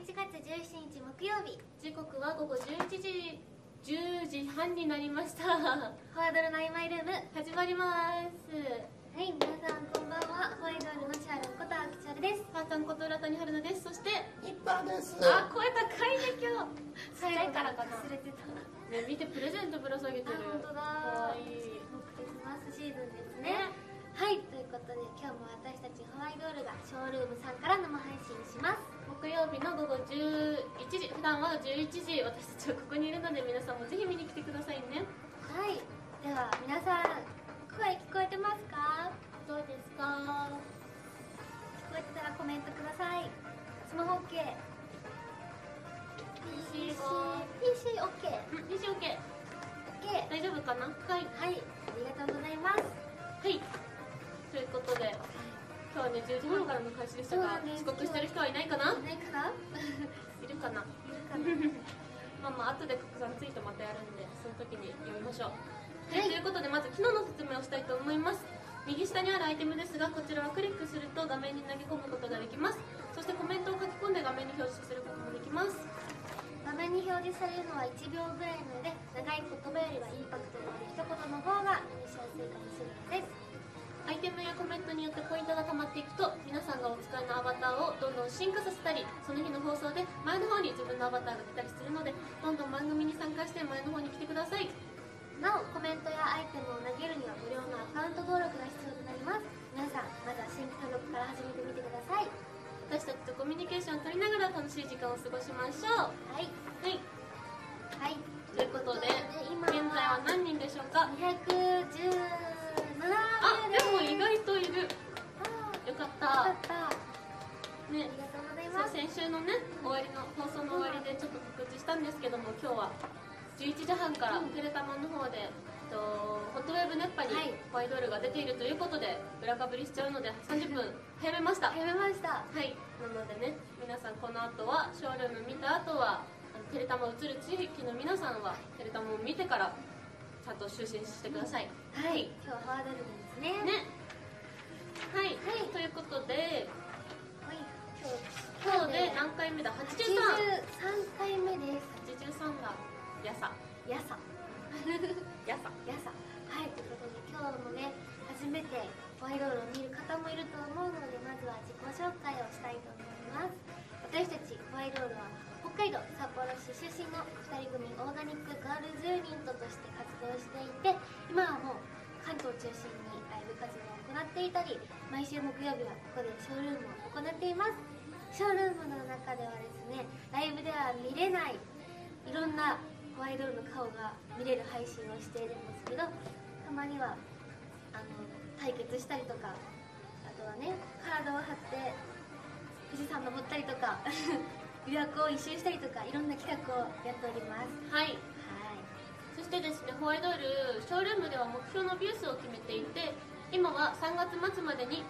11月17日木曜日、 時刻は午後10時半になりました。 フォワードルの曖昧ルーム始まります。 はい、皆さんこんばんは。フォワードルのチャールことあきちゃるです。 ハータンこと浦谷春菜です。そして一般です。 あ、声高いね今日。 最後からかな。 忘れてた。 ね、見てプレゼントぶら下げてる。 あ、本当だ。 可愛い。 クリスマスシーズンですね。はい、ということで今日も私たちホワイドールがショールームさんから生配信します。 木曜日の午後11時、普段は11時、私たちはここにいるので皆さんもぜひ見に来てくださいね。 はい、では皆さん声聞こえてますか？ どうですか？ 聞こえてたらコメントください。スマホ OK、 PC は PC OK、 PC OK、 OK、 大丈夫かな？はいはい、ありがとうございます。 はい、ということで今日はね10時半からの開始でしたが、遅刻してる人はいないかな？ いないかな？ いるかな？ いるかな？ まあ後で拡散ツイートまたやるんで、その時に読みましょう。 はい、 ということでまず機能の説明をしたいと思います。右下にあるアイテムですが、こちらはクリックすると画面に投げ込むことができます。そしてコメントを書き込んで画面に表示することもできます。 画面に表示されるのは1秒ぐらいなので、長い言葉よりはインパクトのある一言の方が目にしやすいかもしれないです。 アイテムやコメントによってポイントが溜まっていくと、皆さんがお使いのアバターをどんどん進化させたり、その日の放送で前の方に自分のアバターが出たりするので、どんどん番組に参加して前の方に来てください。 なお、コメントやアイテムを投げるには無料のアカウント登録が必要となります。皆さんまずは新規登録から始めてみてください。 私たちとコミュニケーションを取りながら楽しい時間を過ごしましょう。 はい、 はい、 はい、 ということで今現在は何人でしょうか？ 217 あ、 名です。 でも意外といる。 あー、 よかっよかた。 った。あね、 りがとうございそうます。 先週のね終わりの放送の終わりでちょっと告知したんですけども、今日は11時半からテレタマの方で、ホットウェブ熱波にはいホワイトオールが出ているということで裏かぶりしちゃうので30分早めました。 始めました。 はい、なのでね、皆さんこの後はショールーム見た後はテレタマ映る地域の皆さんはテレタマを見てからちゃんと就寝してください。 はい、今日はフォワードルームですね。 ね、はい、 はいということではい、 今日で何回目だ？ 83 83回目です。 83だ。やさやさやさやさ。はい、ということで今日もね、初めてホワイトドールを見る方もいると思うので、まずは自己紹介をしたいと思います。私たちホワイトドールは北海道札幌市出身の2人組オーガニックガールズユニットとして活動していて、今はもう関東を中心にライブ活動を行っていたり、毎週木曜日はここでショールームを行っています。ショールームの中ではですね、ライブでは見れないいろんなホワイトドールの顔が見れる配信をしているんですけど、たまには対決したりとか、あとはね、体を張って富士山登ったりとか琵琶湖を一周したりとか、いろんな企画をやっております。 はい、 はい、 そしてですね、ホワイトオールショールームでは目標のビュー数を決めていて、今は3月末までに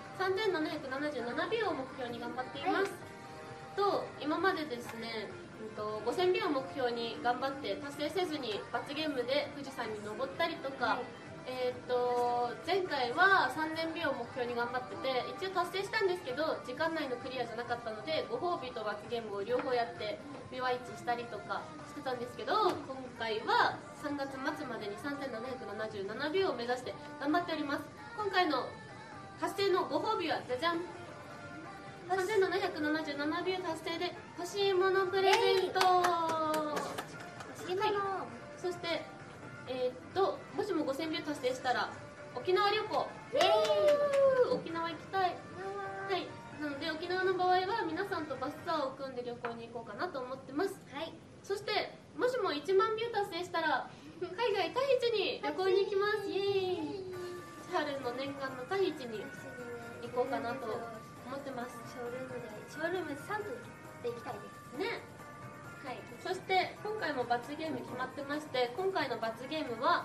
3777ビューを目標に頑張っています、と今までですね、5000ビューを目標に頑張って達成せずに罰ゲームで富士山に登ったりとか、 はい、 前回は3000ビューを目標に頑張ってて、一応達成したんですけど時間内のクリアじゃなかったので、ご褒美と罰ゲームを両方やってビューワイチしたりとかしてたんですけど、今回は3月末までに3777ビューを目指して頑張っております。今回の達成のご褒美はじゃじゃん、3777ビュー達成で欲しいものプレゼント。 欲しいもの、 はい、そしてもしも5000ビュー達成したら沖縄旅行、沖縄行きたい。はい、なので沖縄の場合は皆さんとバスツアーを組んで旅行に行こうかなと思ってます。 はい、 そしてもしも1万ビュー達成したら海外タヒチに旅行に行きます。イエーイ。春の念願のタヒチに行こうかなと思ってます。 ショールーム3と行きたいですね。はい、そして今回も罰ゲーム決まってまして、今回の罰ゲームは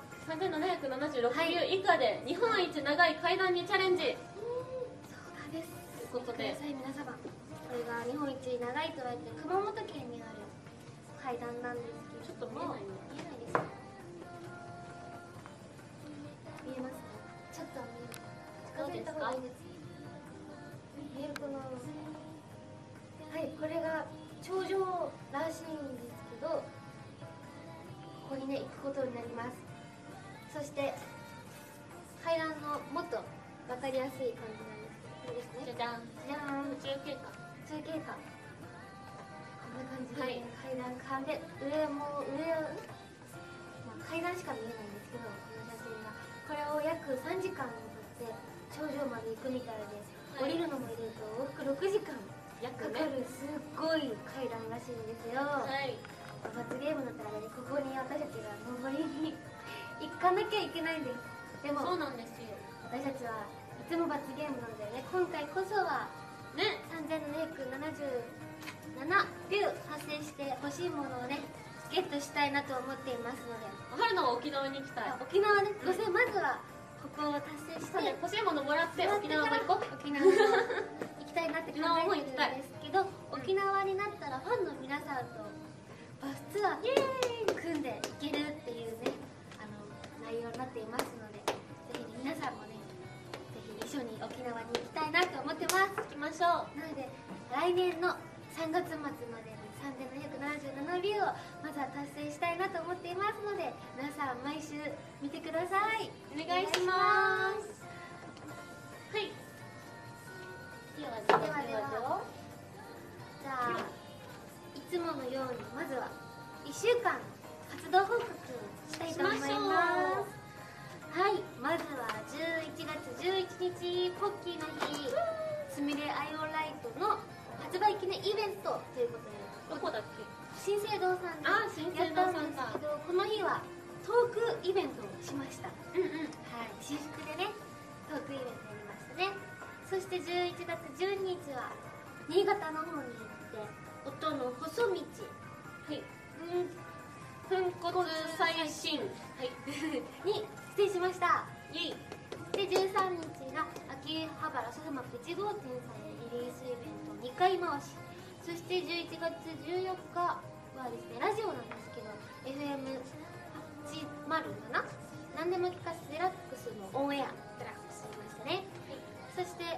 3776ビュー以下で日本一長い階段にチャレンジ。 そうなんです。 ということで、 皆様、これが日本一長いと言われている熊本県にある階段なんですけど、 ちょっと見えないね。 見えないですか？見えますね。ちょっと見える。近づいた方がいいです。見えるかな。はい、これが頂上らしいんですけど、ここにね行くことになります。そして階段のもっと分かりやすい感じなんですけど、これですね。 じゃじゃん。 じゃーん。 途中経過。 途中経過。こんな感じで、 はい階段かんで上も上、まあ、階段しか見えないんですけど、この写真がこれを約3時間にとって頂上まで行くみたいで、 はい降りるのも入れると往復6時間かかるすっごい階段らしいんですよ。 はい。 罰ゲームのためにここに私たちが登りに行かなきゃいけないんです。でもそうなんですよ。 私たちはいつも罰ゲームなのでね、今回こそはね。 3777秒達成して欲しいものをねゲットしたいなと思っていますので、 春菜は沖縄に行きたい。 沖縄ね、まずはここを達成して、 欲しいものもらって沖縄も行こう。 沖縄も行きたいなって考えてるんですけど、沖縄になったらファンの皆さんとバスツアー組んで行けるっていうね内容になっていますので、ぜひ皆さんもねぜひ一緒に沖縄に行きたいなと思ってます。 行きましょう。 なので来年の3月末までに3777ビューをまずは達成したいなと思っていますので、皆さん毎週見てください。 お願いします。はい。ではではじゃあいつものようにまずは1週間活動報告したいと思います。はい、まずは11月11日ポッキーの日、すみれアイオンライトの発売記念イベントということで、 どこだっけ？ 新生堂さんであ、新生堂さんだ。 やったんですけど、この日はトークイベントをしました。はい、私服でねトークイベントやりましたね。そして11月12日は新潟の方に行って音の細道、 はい。粉骨最新。はい。 に出演しました。 イェイ。 で13日が秋葉原ソフマプ1号店さんでリリースイベント2回回し、そして11月14日はですねラジオなんですけど FM807 何でも聞かせデラックスのオンエアデラックスしましたね。そして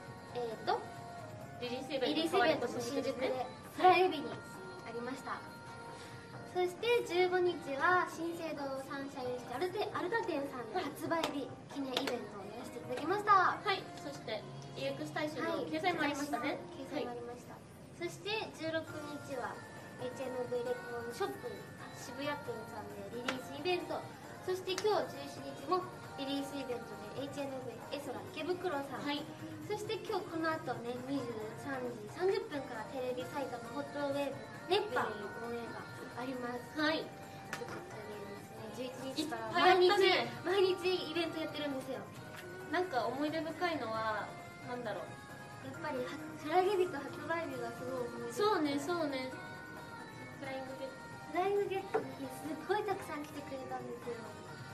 リリースイリリースイベントも新宿でプライベにありました。そして15日は新生堂サンシャインシティアルタ店さんで発売日記念イベントをやらせていただきました。 はい。そして EX 大使の掲載もありましたね。 掲載もありました。そして16日は HMV レコードショップ渋谷店さんでリリースイベント、そして今日17日もリリースイベントで HMV エソラ池袋さん、 はい。 そして今日この後ね23時30分からテレビ埼玉ホットウェーブ熱波の応援があります。 はい。 ということでですね、11日からいっぱいやったね。 毎日イベントやってるんですよ。 なんか思い出深いのはなんだろう。 やっぱりフラゲ日と発売日がすごい思い出。 そうねそうね。フライングゲット。 フライングゲットの日すっごいたくさん来てくれたんですよ。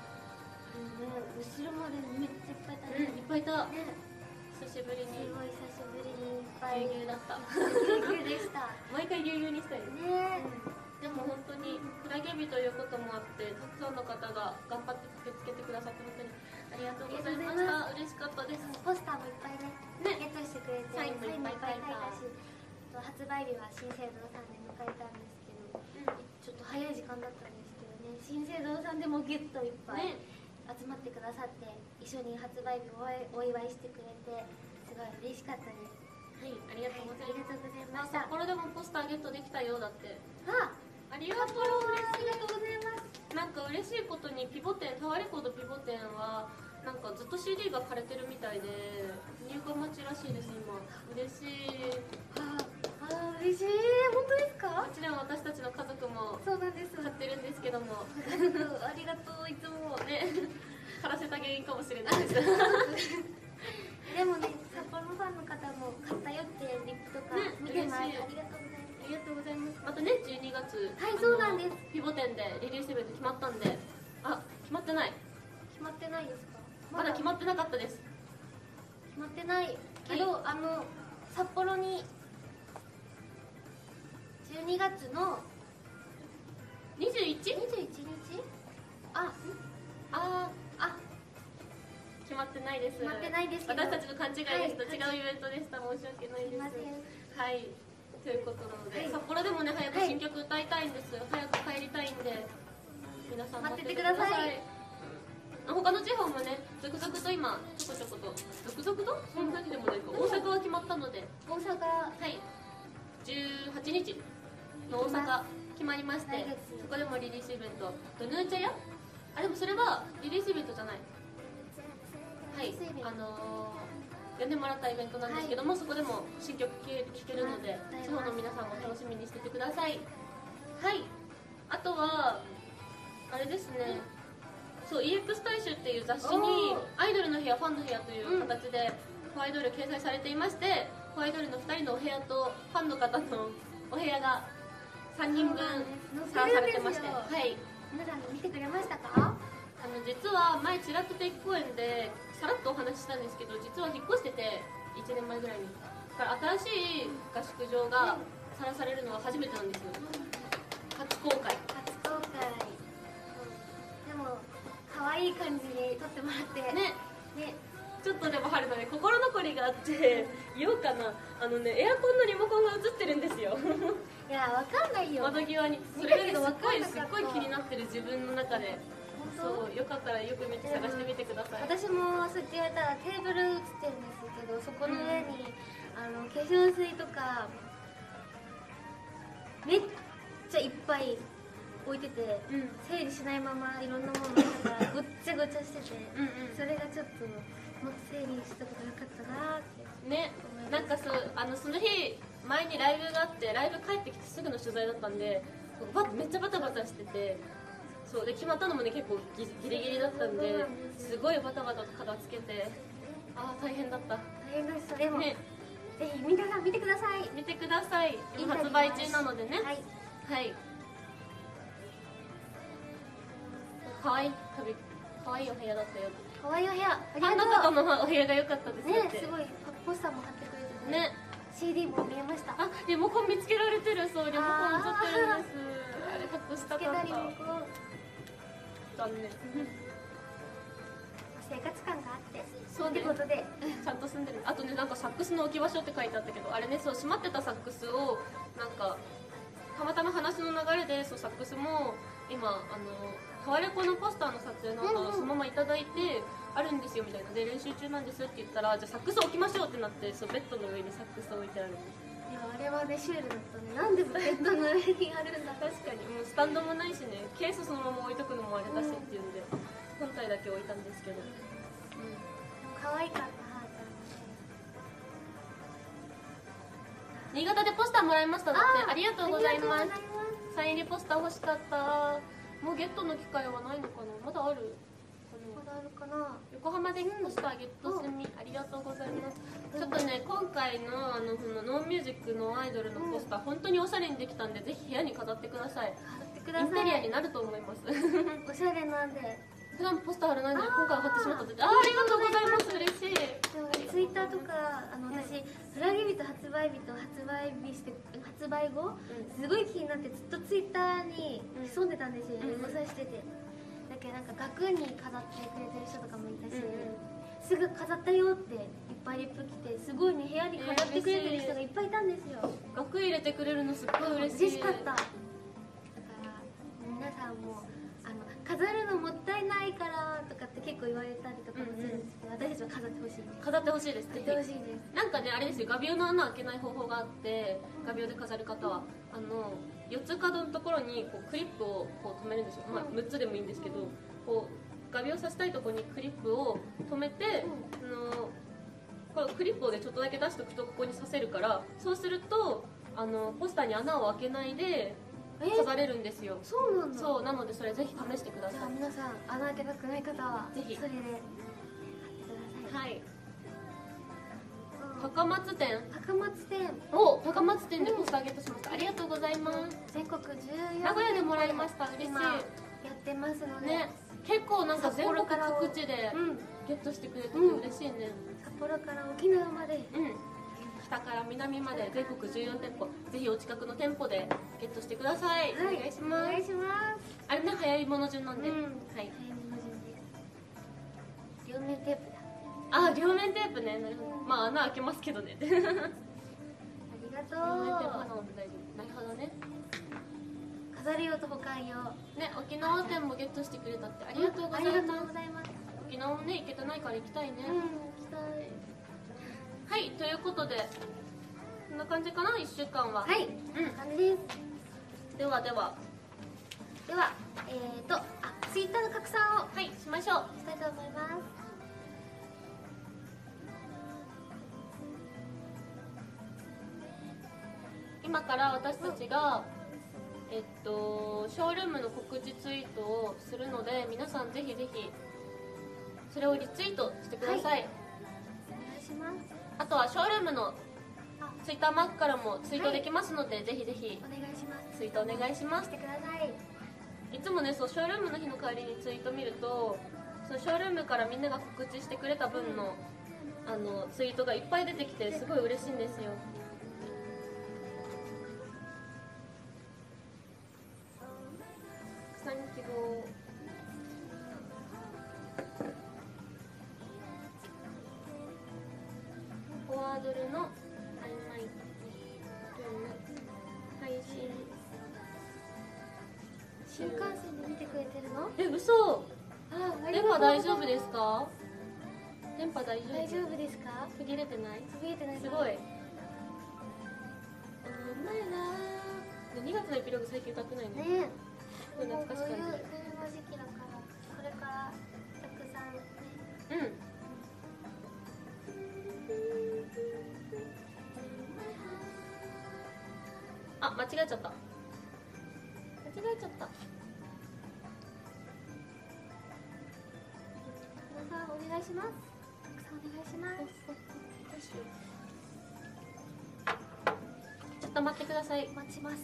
後ろまでめっちゃいっぱいいたね。 いっぱいいた。 ね、 久しぶりに。 すごい久しぶりにいっぱいぎゅうぎゅうだった。 ぎゅうぎゅうでした毎回ぎゅうぎゅうにしたいね。 ね。でも本当にフラゲ日ということもあってたくさんの方が頑張って駆けつけてくださって本当にありがとうございました。嬉しかったです。 ポスターもいっぱいねゲットしてくれて、 サインもいっぱい書いたし、発売日は新生堂さんで迎えたんですけど、ちょっと早い時間だったんですけどね、新生堂さんでもギュッといっぱい集まってくださって一緒に発売日をお祝いしてくれてすごい嬉しかったです。 はい、ありがとうございます。 した。 札幌でもポスターゲットできたようだって。ありがとう。 ありがとうございます。 なんか嬉しいことにピボ店タワーレコードピボ店はなんかずっと CD が枯れてるみたいで入荷待ちらしいです今。嬉しい。 嬉しい。本当ですか？ もちろん私たちの家族もそうなんです。 買ってるんですけどもありがとう。いつもね枯らせた原因かもしれないですでもね、札幌のファンの方も買ったよってリップとか見てます。 嬉しい。 ありがとうございます。 またね12月はい、そうなんです。 ピボ店でリリースイベント決まったんで、決まってない。 決まってないですか？ まだ決まってなかったです。 決まってないけど、札幌に12月の 21？ 21日？ 決まってないです。 決まってないですけど私たちの勘違いですと違うイベントでした。申し訳ないです。 すいません。 はい。 ということなので、 はい札幌でもね早く新曲歌いたいんですよ。早く帰りたいんで皆さん待っててください。他の地方もね続々と今ちょこちょこと続々とそんなにでもないか、大阪は決まったので、 大阪はい18日の大阪決まりまして、 来月そこでもリリースイベントとヌーチャヤ、でもそれはリリースイベントじゃない、はいリリースイベント呼んでもらったイベントなんですけども、そこでも新曲聴けるので、 はい地方の皆さんも楽しみにしててください。はい、あとはあれですね、そう EX 大衆っていう雑誌にアイドルの部屋ファンの部屋という形でファイドル掲載されていまして、ファイドルの2人のお部屋とファンの方のお部屋が3人分さらされてまして、はい、 皆さん見てくれましたか？ 実は前ちらっと定期公演でさらっとお話ししたんですけど、実は引っ越してて1年前ぐらいに、だから新しい合宿場がさらされるのは初めてなんですよ。初公開。 初公開。でも可愛い感じに撮ってもらってね、 ね、 ちょっとでも春のね心残りがあって言おうかな、エアコンのリモコンが映ってるんですよいやわかんないよ。 窓際に。それがねすっごい気になってる自分の中で。そうよかったらよく見て探してみてください。 私もそうやって言われたらテーブル映ってるんですけど、そこの上に、化粧水とかめっちゃいっぱい置いてて、整理しないままいろんなものがごっちゃごちゃしてて、それがちょっともっと整理したことなかったなってね。なんかその日前にライブがあって、ライブ帰ってきてすぐの取材だったんで、めっちゃバタバタしてて、そうで決まったのもね結構ギリギリだったんで、すごいバタバタと片付けて、大変だった。 大変でした。でも、 ね、 ぜひ皆さん見てください。 見てください。今発売中なのでね。 はい、 はい。可愛いお部屋だったよ。 可愛いお部屋、ありファンのがとう。 方のお部屋が良かったですねって。 すごいポスターも貼ってくれててね。 CD も見えました。 リモコン見つけられてる。そう、リモコン映ってるんです。あれ隠したかった。 つけたリモコン残念。 生活感があってそうねってことで、 ちゃんと住んでる。あとね、なんかサックスの置き場所って書いてあったけど、あれね、そう閉まってたサックスをなんかたまたま話の流れで、そうサックスも今タワレコのポスターの撮影の後、そのままいただいてあるんですよみたいなで、練習中なんですって言ったら、じゃあサックス置きましょうってなって、そうベッドの上にサックス置いてある。 いやあれはねシュールだったね。なんでベッドの上にあるんだ。 確かにもうスタンドもないしね、ケースそのまま置いとくのもあれだしっていうんで、本体だけ置いたんですけど、 可愛かったはーち新潟でポスターもらいましただって。ありがゃん。 とうございます。 ありがとうございサイン入りポスター欲しかった。もうゲットの機会はないのかな、まだあるます。まだあるかな。 横浜でポスターゲット済み、ありがとうございます。ちょっとね、今回のノーミュージックのアイドルのポスター、本当におしゃれにできたんで、ぜひ部屋に飾ってください。 貼ってください。 インテリアになると思います。 おしゃれなんで。 普段ポスター貼らないのに今回は貼ってしまったって。ありがとうございます。嬉しい。 でもねツイッターとか私フラゲ日と発売日と発売後、すごい気になってずっとツイッターに潜んでたんですよ、連載してて。だけどなんか額に飾ってくれてる人とかもいたし、すぐ飾ったよっていっぱいリップ来て、すごいね部屋に飾ってくれてる人がいっぱいいたんですよ。 額入れてくれるのすっごい嬉しい。 嬉しかった。だから皆さんも飾るのもったいないからとかって結構言われたりとかもするんですけど、私たちは飾ってほしい。 飾ってほしいです。 飾ってほしいです。 なんかね、あれですよ、画鋲の穴開けない方法があって、画鋲で飾る方は4つ角のところにこうクリップをこう止めるんですよ。まあ6つでもいいんですけど、こう画鋲させたいところにクリップを止めて、このクリップをねちょっとだけ出しておくとここに刺せるから、そうするとポスターに穴を開けないで飾れるんですよ。 そうなんだ。 そうなので、それぜひ試してください。 じゃあ皆さん穴開けたくない方はぜひそれで貼ってください。 はい。高松店高松店高松店でポスターゲットしました。ありがとうございます。 全国14 名古屋でもらいました。嬉しい。 今やってますので、 ね、結構なんか全国各地でゲットしてくれてて嬉しいね。 札幌から沖縄まで、 北から南まで全国14店舗、ぜひお近くの店舗でゲットしてください。 はい、 お願いします。 お願いします。 あれね、早いもの順なんで、はい。 早めの順です。両面テープだ。 両面テープね。なるほど。まあ穴開けますけどね。 ありがりがと全然まう。 だまだ大丈夫。なるほどね。 飾り用と保管用。 ね、沖縄店もゲットしてくれたってありがとうございありがとうます。 ございます。 沖縄もね行けてないから行きたいね。 うん、行きたい。 はい、ということでこんな感じかな、1週間は。 はい、感じです。 ではでは、 では、ツイッターの拡散をはい、しましょう。 したいと思います。 今から私たちが、ショールームの告知ツイートをするので、皆さんぜひぜひそれをリツイートしてください。 お願いします。 あとはショールームのあ、 ツイッターマークからもツイートできますので、ぜひぜひお願いします。 ツイートお願いします。 してください。 いつもね、そうショールームの日の帰りにツイート見ると、そのショールームからみんなが告知してくれた分の、ツイートがいっぱい出てきてすごい嬉しいんですよ。草に希望。フォワードルの曖昧配信新幹線で見てくれてるの？ え、嘘。 あ、あり電がとう波大丈夫ですか？電波大丈夫？ 大丈夫ですか？ 途切れてない？ 途切れてない。 すごい。お前ら2月のエピローグ最近歌ってないね。 ね。 これ懐かし冬の感じる。 時期だから、これからたくさんね。 うん。あ、間違えちゃった。間違えちゃった。 皆さんお願いします。たくさんお願いします。 ちょっと待ってください。 待ちます。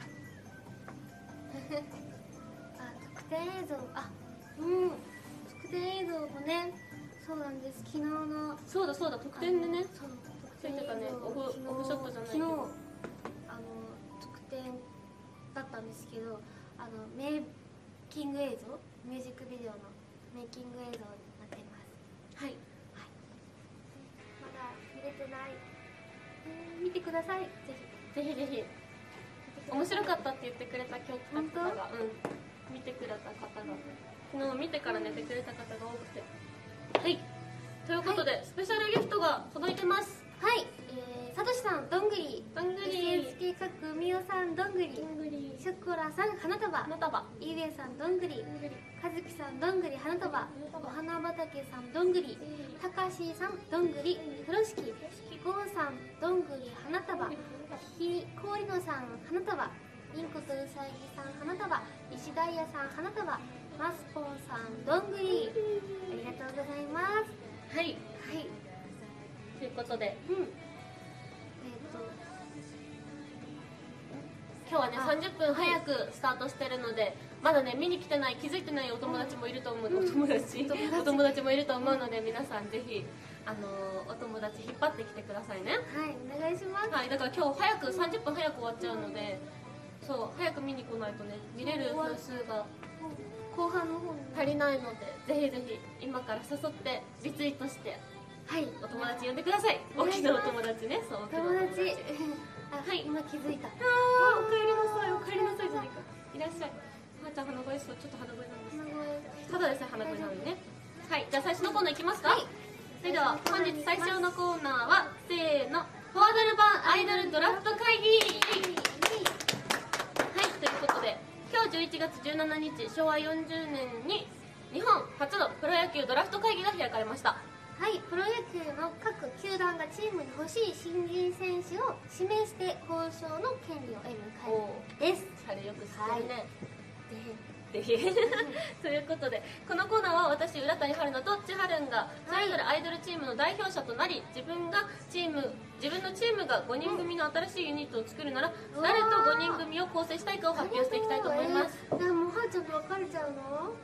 あ、特典映像、特典映像もね、そうなんです。昨日のそうだそうだ、特典でね。 そう、 ついてたね。オフショットじゃないけ昨日ど。 特典だったんですけど、メイキング映像、ミュージックビデオのメイキング映像になっています。 はい。 まだ見れてない、見てください。ぜひぜひぜひ。面白かったって言ってくれた今日来た方が、見てくれた方が、昨日見てから寝てくれた方が多くて。はい。ということで、スペシャルギフトが届いてます。 はい、さとしさん、どんぐり、 どんぐり。 SSK 各みおさん、どんぐり、ショコラさん、花束、 花束。 イーウェイさん、どんぐり、かずきさん、どんぐり、花束、お花畑さん、どんぐり、たかしさん、どんぐり、ふろしき、ゴーさん、どんぐり、花束、ひこりのさん、花束、インコとうさぎさん、花束、石ダイヤさん、花束、マスポンさん、どんぐり、ありがとうございます。 はい。 はい、 ということで、今日はね30分早くスタートしてるので、まだね見に来てない、気づいてないお友達もいると思う、お友達もいると思うので、皆さんぜひお友達引っ張ってきてくださいね。 はい、お願いします。 はい、だから今日早く30分早く終わっちゃうので、そう早く見に来ないとね、見れる分数が後半の方に足りないので、ぜひぜひ今から誘ってリツイートして、 はい、 お友達呼んでください。大きなお友達ね。そう、大きな友達はい、 今気づいた。 お帰りなさい、お帰りなさいじゃないか。いらっしゃい。はーちゃん鼻声そう、ちょっと鼻声なんです。ただでさえ鼻声なのにね。はい、じゃあ最初のコーナーいきますか。それでは本日最初のコーナーはせーの、フォワードル版アイドルドラフト会議。はい、ということで今日11月17日昭和40年に日本初のプロ野球ドラフト会議が開かれました。 はい、プロ野球の各球団がチームに欲しい新人選手を指名して交渉の権利を得る会議です。 シャレよく知ってるね。でということで、このコーナーは私浦谷春菜と千春がそれぞれアイドルチームの代表者となり、自分のチームが5人組の新しいユニットを作るなら誰と5人組を構成したいかを発表していきたいと思います。 もうはーちゃんと別れちゃうの？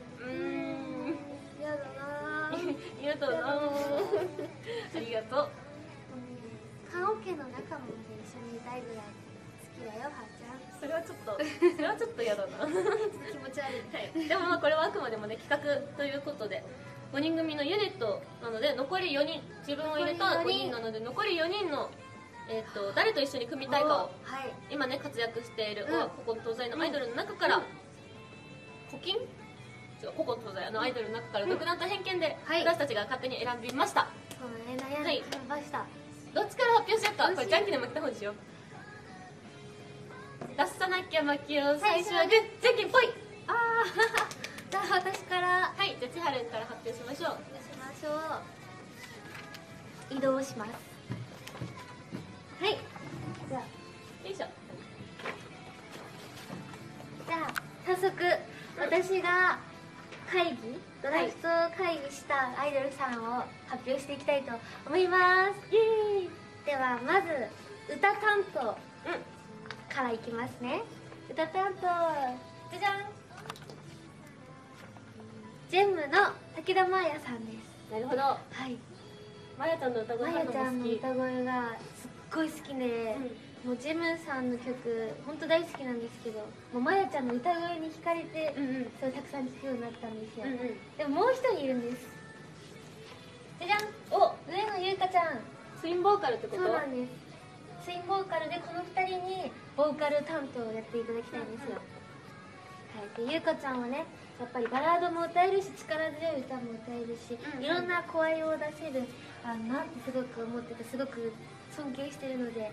嫌だなぁ。 嫌だなぁ。ありがとう。 棺桶の中も一緒にいたいぐらい好きだよ、はーちゃん。 それはちょっと嫌だな。 気持ち悪い。 はい、でもまあこれはあくまでもね企画ということで、5人組のユニットなので残り4人、自分を入れた5人なので残り4人の誰と一緒に組みたいかをはい今ね活躍している、 うん古今東西のアイドルの中から、古今違う古今東西のアイドルの中から独断と偏見ではい私たちが勝手に選びました、 そうね悩んでみました、 どっちから発表しようか。 どうしようこれじゃんけんで負けた方にしよう。出さなきゃ負けよう。最初はグーじゃんけんぽい。 ああじゃあ私からはい、じゃあ千春から発表しましょう。 しましょう。移動します。はいじゃあよいしょ。 早速私がドラフト会議したアイドルさんを発表していきたいと思いますイエーイ。 ではまず歌担当からいきますね。歌担当じゃじゃん、ジェムの武田真弥さんです。 なるほど。 はいまやちゃんの歌声がまやちゃんの好き。 歌声がすっごい好きで、もうジェムさんの曲本当大好きなんですけど、もうまやちゃんの歌声に惹かれて、そうたくさん聴くようになったんですよ、でももう一人いるんです。じゃじゃん、 お、 上野優香ちゃん。 ツインボーカルってこと？ そうなんです。ツインボーカルでこの2人にボーカル担当をやっていただきたいんですよ、はい、で優香ちゃんはねやっぱりバラードも歌えるし力強い歌も歌えるし、いろんな声を出せるなってすごく思ってて、すごく尊敬してるので。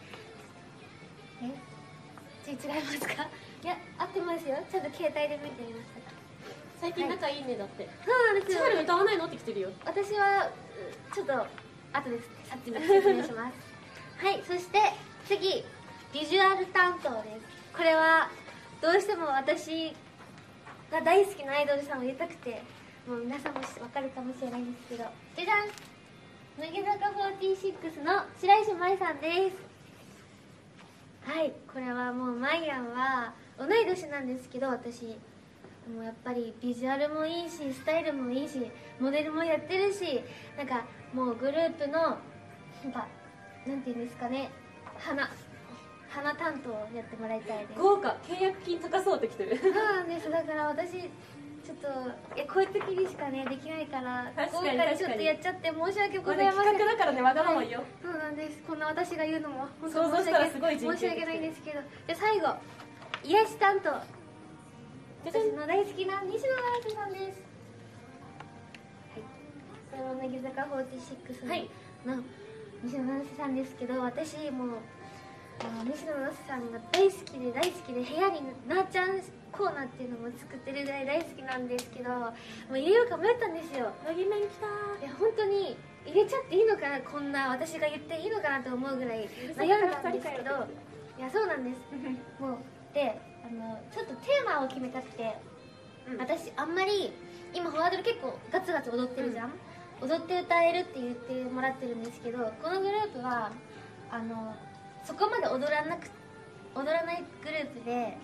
違いますか？いや合ってますよ、ちゃんと携帯で見てみました。 最近仲いいねだって。 そうなんですよ。 千春歌わないのって来てるよ。 私はちょっと後で説明しますはい、そして次ビジュアル担当です。これはどうしても私が大好きなアイドルさんを入れたくて、もう皆さんも分かるかもしれないんですけど、じゃじゃん、乃木坂46の白石麻衣さんです。はい、これはもうマイアンは同い年なんですけど、私もうやっぱりビジュアルもいいしスタイルもいいしモデルもやってるし、なんかもうグループのなんかなんていうんですかね、花担当をやってもらいたいです。 豪華、契約金高そうって来てる。 そうなんです。だから私ちょっとこういう時にしかねできないから、 確かに今回ちょっとやっちゃって申し訳ございません。 企画だからね、わがままよ、 はい、そうなんです。こんな私が言うのも本想像したらすごい人権申し訳ないんですけど、じゃあ最後癒し担当、私の大好きな西野七瀬さんです。はい、これは乃木坂46 はいの西野七瀬さんですけど、私もう西野七瀬さんが大好きで部屋になーちゃんコーナーっていうのも作ってるぐらい大好きなんですけど、もう入れようか迷ったんですよ。 乃木面来たいや本当に入れちゃっていいのかな、こんな私が言っていいのかなと思うぐらい悩んだんですけど、いやそうなんですもうでちょっとテーマを決めたくて、私あんまり今フォワードで結構ガツガツ踊ってるじゃん、踊って歌えるって言ってもらってるんですけど、このグループはそこまで踊らないグループで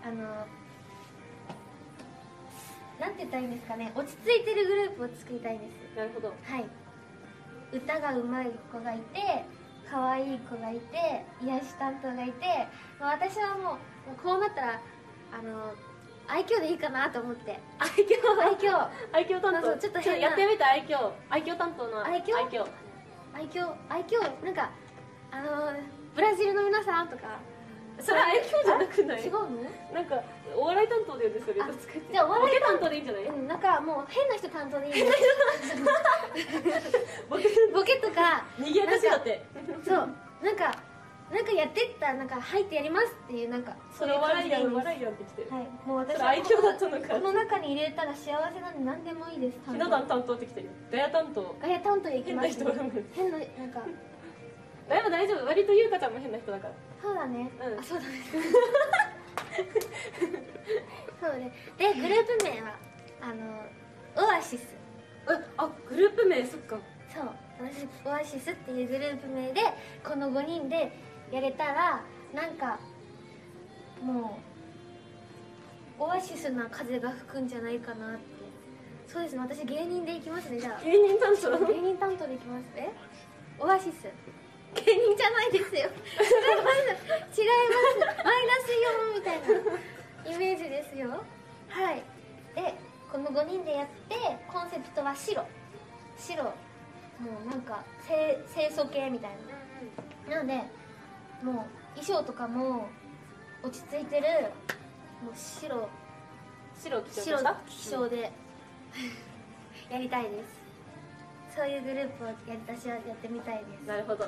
なんて言ったらいいんですかね、落ち着いてるグループを作りたいです。 なるほど。 はい、歌が上手い子がいて可愛い子がいて癒し担当がいて、私はもうこうなったら愛嬌でいいかなと思って。 愛嬌担当、 そうちょっと変なやってみて。愛嬌担当の愛嬌なんかブラジルの皆さんとか。 それは愛嬌じゃなくない？ 違うの？ なんかお笑い担当で言うんですよね。 じゃあお笑い担当でいいんじゃない？ なんかもう変な人担当でいいの。ボケとか逃げ足だって。 そうなんかやってったらなんか入ってやりますっていう、なんかそれ笑いやんってきてる。 はい、もう私は愛嬌だったのか。 この中に入れたら幸せなんで何でもいいです。 ひな壇担当ってきてる。ガヤ担当。 ガヤ担当でいきます。 変な人。 変ななんか。 でも大丈夫。割と優香ちゃんも変な人だから。 そうだね。 うん。 そうだね。そうね。でグループ名はオアシス。 グループ名そっか。 そう、私オアシスっていうグループ名でこの5人でやれたら、なんかもうオアシスな風が吹くんじゃないかなって。そうですね、私芸人でいきますね。じゃあ芸人担当でいきます。オアシス芸人じゃないですよ。違いますマイナス4みたいなイメージですよ。はい。でこの5人でやって、コンセプトは白、もうなんか清楚系みたいな。なのでもう衣装とかも落ち着いてる、もう白を基調と白した基調でやりたいです。そういうグループを私はやってみたいです。 なるほど。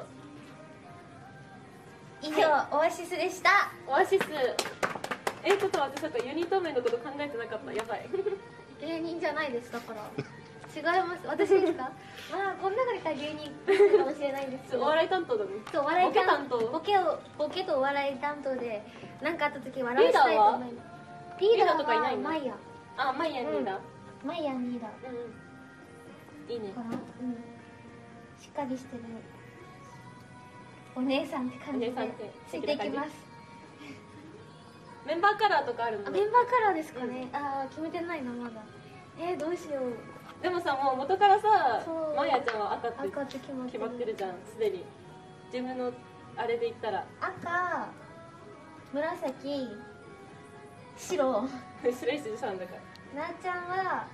以上、オアシスでした。 オアシス。ちょっと私なんかユニット名のこと考えてなかった。やばい。 芸人じゃないですだから違います。私ですか？まあこの中でいたら芸人かもしれないんですけど、 お笑い担当だね。 そうお笑いボケ担当。 ボケとお笑い担当で何かあった時笑わせたいと思います。リーダーとかいないの？ マイヤ。 あ、マイヤリーダー。 マイヤリーダーいいね。 かな。しっかりしてるお姉さんって感じでついていきます。 メンバーカラーとかあるの？ メンバーカラーですかね。決めてないなまだ。どうしよう。 でもさ、もう元からさそう、 マヤちゃんは赤って赤って決まってるじゃん、すでに。自分のあれで言ったら赤、紫、白。 白石さんだから。 なあちゃんは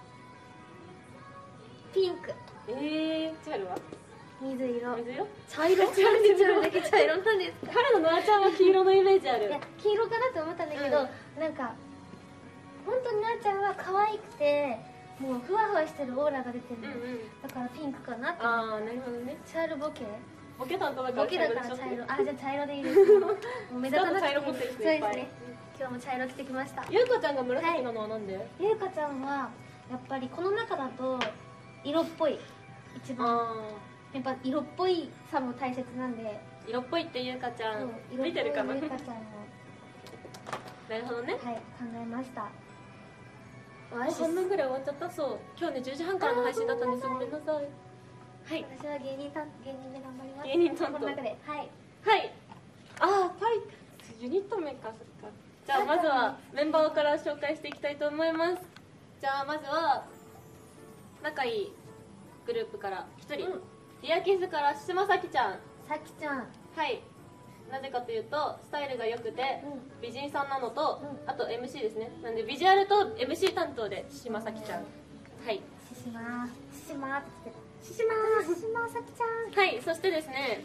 ピンク。 チャルは水色。 水色？ 茶色。なんでチャルだけ茶色なんですか？ 彼のなあちゃんは黄色のイメージある。 いや黄色かなと思ったんだけど、なんか本当になあちゃんは可愛くてもうふわふわしてるオーラが出てるの、だからピンクかなって。 なるほどね。 チャルボケ担当だからボケだから茶色。じゃあ茶色でいいです。もう目立たなくて茶色持ってる人いっぱい。 そうですね。今日も茶色着てきました。 ゆうかちゃんが紫なのはなんで？ ゆうかちゃんはやっぱりこの中だと色っぽい一番やっぱ色っぽいさも大切なんで。 色っぽいってゆうかちゃん見てるかな？ ゆうかちゃんもなるほどね。 はい、考えました。 半分ぐらい終わっちゃった。そう、今日ね10時半からの配信だったんです。ごめんなさい。はい。 私は芸人で頑張ります。 芸人担当。 この中で、はい。 はい。ユニット名か、そっか。じゃあまずはメンバーから紹介していきたいと思います。じゃあまずは仲いいグループから1人、リアキスから島咲ちゃん。 さきちゃん。 はい。なぜかというとスタイルが良くて美人さんなのと、あと MC ですね。なんでビジュアルと MC 担当で島咲ちゃん。はい。 ししまさきちゃん。 はい。そしてですね、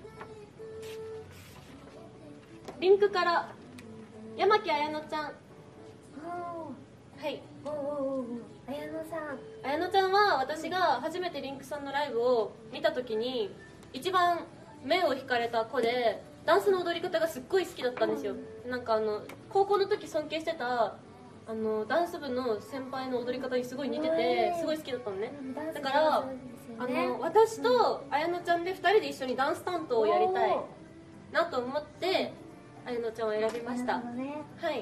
リンクから山木彩乃ちゃん。はい。 彩乃さん。 彩乃ちゃんは私が初めてリンクさんのライブを見た時に一番目を引かれた子で、ダンスの踊り方がすっごい好きだったんですよ。なんか高校の時尊敬してたダンス部の先輩の踊り方にすごい似てて、すごい好きだったのね。だから私と彩乃ちゃんで2人で一緒にダンス担当をやりたいなと思って彩乃ちゃんを選びました。はい。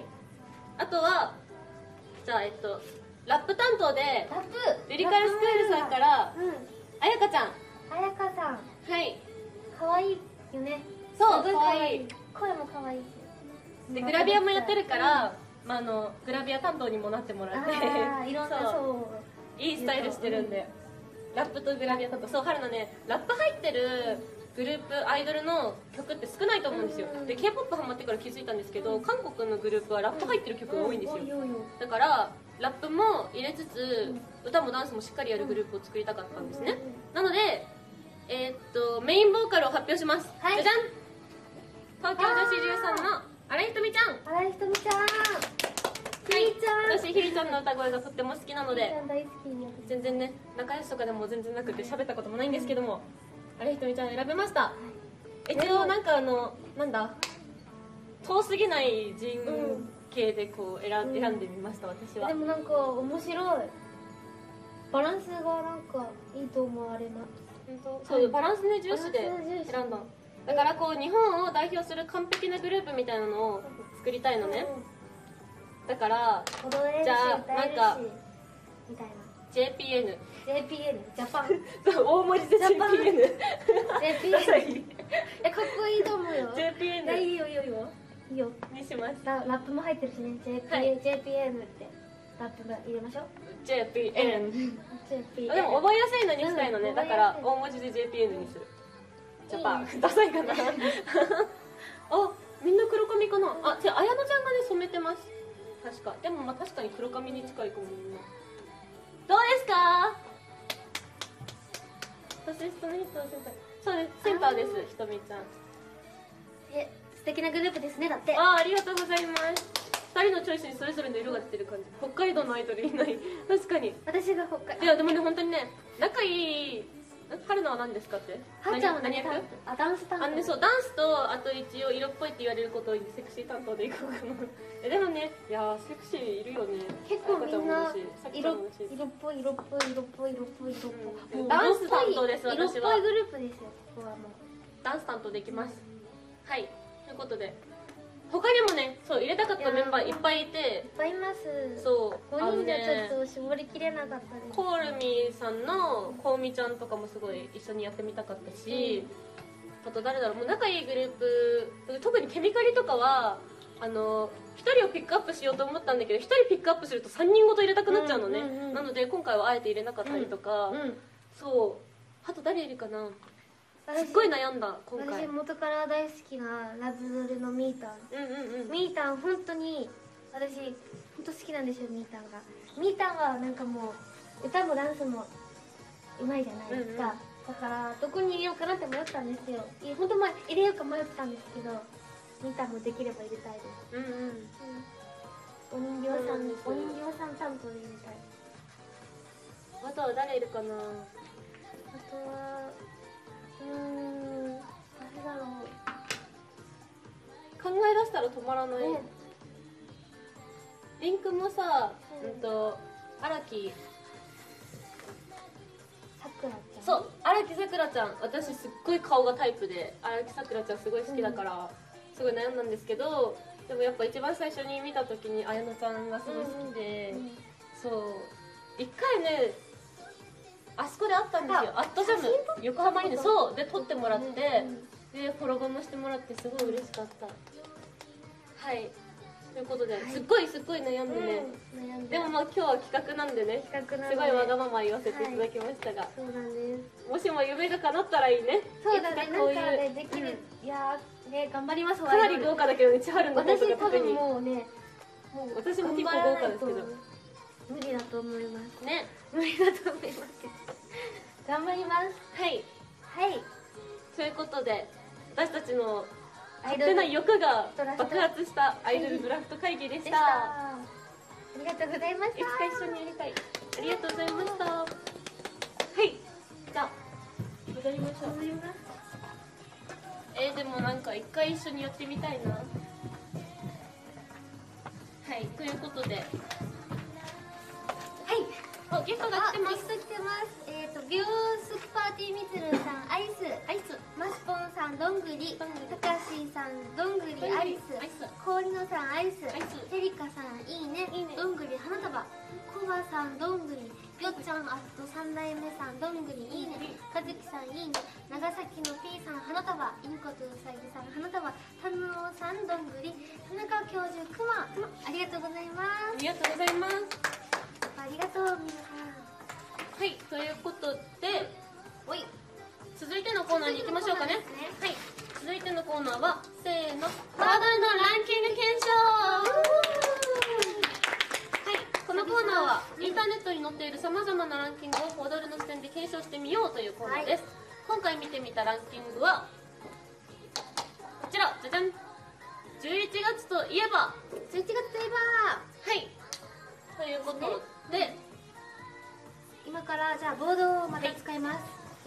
あとはじゃあラップ担当でリリカルスクールさんからあやかちゃん。 あやかさん。 はい。 可愛いよね。 そう、可愛い。 声も可愛いし。 でグラビアもやってるから、グラビア担当にもなってもらって、 いろんなそういいスタイルしてるんで、ラップとグラビア担当。そう、春菜ね、ラップ入ってるグループアイドルの曲って少ないと思うんですよ。で K-POP ハマってから気づいたんですけど、韓国のグループはラップ入ってる曲が多いんですよ。だからラップも入れつつ歌もダンスもしっかりやるグループを作りたかったんですね。なのでメインボーカルを発表します。じゃじゃん、東京女子13の新井ひとみちゃん。 新井ひとみちゃん。 私ひりちゃんの歌声がとっても好きなので、 大好き。 全然ね、仲良しとかでも全然なくて喋ったこともないんですけども、新井ひとみちゃん選べました。一応なんかなんだ、遠すぎない人系でこう選んでみました。私はでもなんか面白い。バランスがなんかいいと思われます。 そうバランスね重視で選んだ。だからこう日本を代表する完璧なグループみたいなのを作りたいのね。だからじゃあなんかみたいな JPN ジャパン大文字で JPN かっこいいと思うよ。 JPN いいよにします。 ラップも入ってるしね。 JPN ってラップが入れましょう。 JPN でも覚えやすいのにしたいのね。だから大文字で JPN にする。ジャパンダサいかな。あ、みんな黒髪かな。あ、綾乃ちゃんがね染めてます確か。でも確かに黒髪に近いかも。みんなどうですか？アシストの人はセンター。そうです、センターです。ひとみちゃん素敵なグループですねだって。 ありがとうございます。2人のチョイスにそれぞれの色が出てる感じ。北海道のアイドルいない。確かに。 私が北海道。 いやでもね、本当にね、仲いい。春菜は何ですかって。 はーちゃんは何役？ ダンス担当。 そう、ダンスとあと一応色っぽいって言われることをセクシー担当でいこうかな。でもね、いやセクシーいるよね。 結構みんな色っぽいダンス担当です。 私は色っぽいグループですよ。ここはもうダンス担当できます。はい、ということで他にもね、そう入れたかったメンバーいっぱいいて、 いっぱいいます。 そう 5人じゃちょっと絞りきれなかったです。 コールミーさんのこうみちゃんとかもすごい一緒にやってみたかったし、あと誰だろう、もう仲いいグループ、特にケミカリとかは1人をピックアップしようと思ったんだけど、1人ピックアップすると3人ごと入れたくなっちゃうのね。なので今回はあえて入れなかったりとか、そうあと誰いるかな。すっごい悩んだ今回。 私元から大好きなラブドルのミータン。ミータン本当に私本当好きなんですよ。ミータンが。ミータンはなんかもう歌もダンスもうまいじゃないですか。だからどこに入れようかなって迷ったんですよ。本当入れようか迷ったんですけど、ミータンもできれば入れたいです。お人形さん担当で入れたい。 あとは誰いるかな。 あとは誰だろう。 考え出したら止まらない。リンクもさ、荒木さくらちゃん。 そう、荒木さくらちゃん。私すっごい顔がタイプで、荒木さくらちゃんすごい好きだから、すごい悩んだんですけど、でもやっぱ一番最初に見た時に綾乃ちゃんがすごい好きで、そう一回ね、あそこで会ったんですよ。アットジャム横浜にね、そうで撮ってもらって、でフォローもしてもらってすごい嬉しかった。はい、ということで、すっごい悩んでね、でもまあ今日は企画なんでね、すごいわがまま言わせていただきましたが、 そうなんです。 もしも夢が叶ったらいいね。 そうだね、なんかねできる。いやね、頑張ります。 かなり豪華だけどね、千春の方とか私多分もうね、 私も結構豪華ですけど無理だと思いますね。 無理だと思います。頑張ります。 はいはい。 ということで、私たちの勝手な欲が爆発したアイドルドラフト会議でした。 ありがとうございました。 いつか一緒にやりたい。ありがとうございました。はい、じゃあ戻りましょう。でもなんか一回一緒にやってみたいな。はい、ということで、はい、ゲストが来てます。 ゲスト来てます。ビュースパーティーミツルさん、アイス、マシポンさん、どんぐり、たかしさん、どんぐり、アイス、氷野さん、アイス、セリカさん、いいね、どんぐり、花束、コバさん、どんぐり、ぴょっちゃん、3代目さん、どんぐり、いいね、かずきさん、いいね、長崎の P さん、花束、インコとうさぎさん、花束、たぬおさん、どんぐり、田中教授、くま、ありがとうございます。 ありがとうございます。 ありがとう、皆さん。 はい、ということで、続いてのコーナーに行きましょうかね。はい、続いてのコーナーはせーの、ワードルのランキング検証。はい、このコーナーはインターネットに載っているさまざまなランキングをワードルの視点で検証してみようというコーナーです。今回見てみたランキングはこちら、じゃじゃん。11月といえば、 11月といえば、 はい、ということで、 今からじゃあボードをまた使います。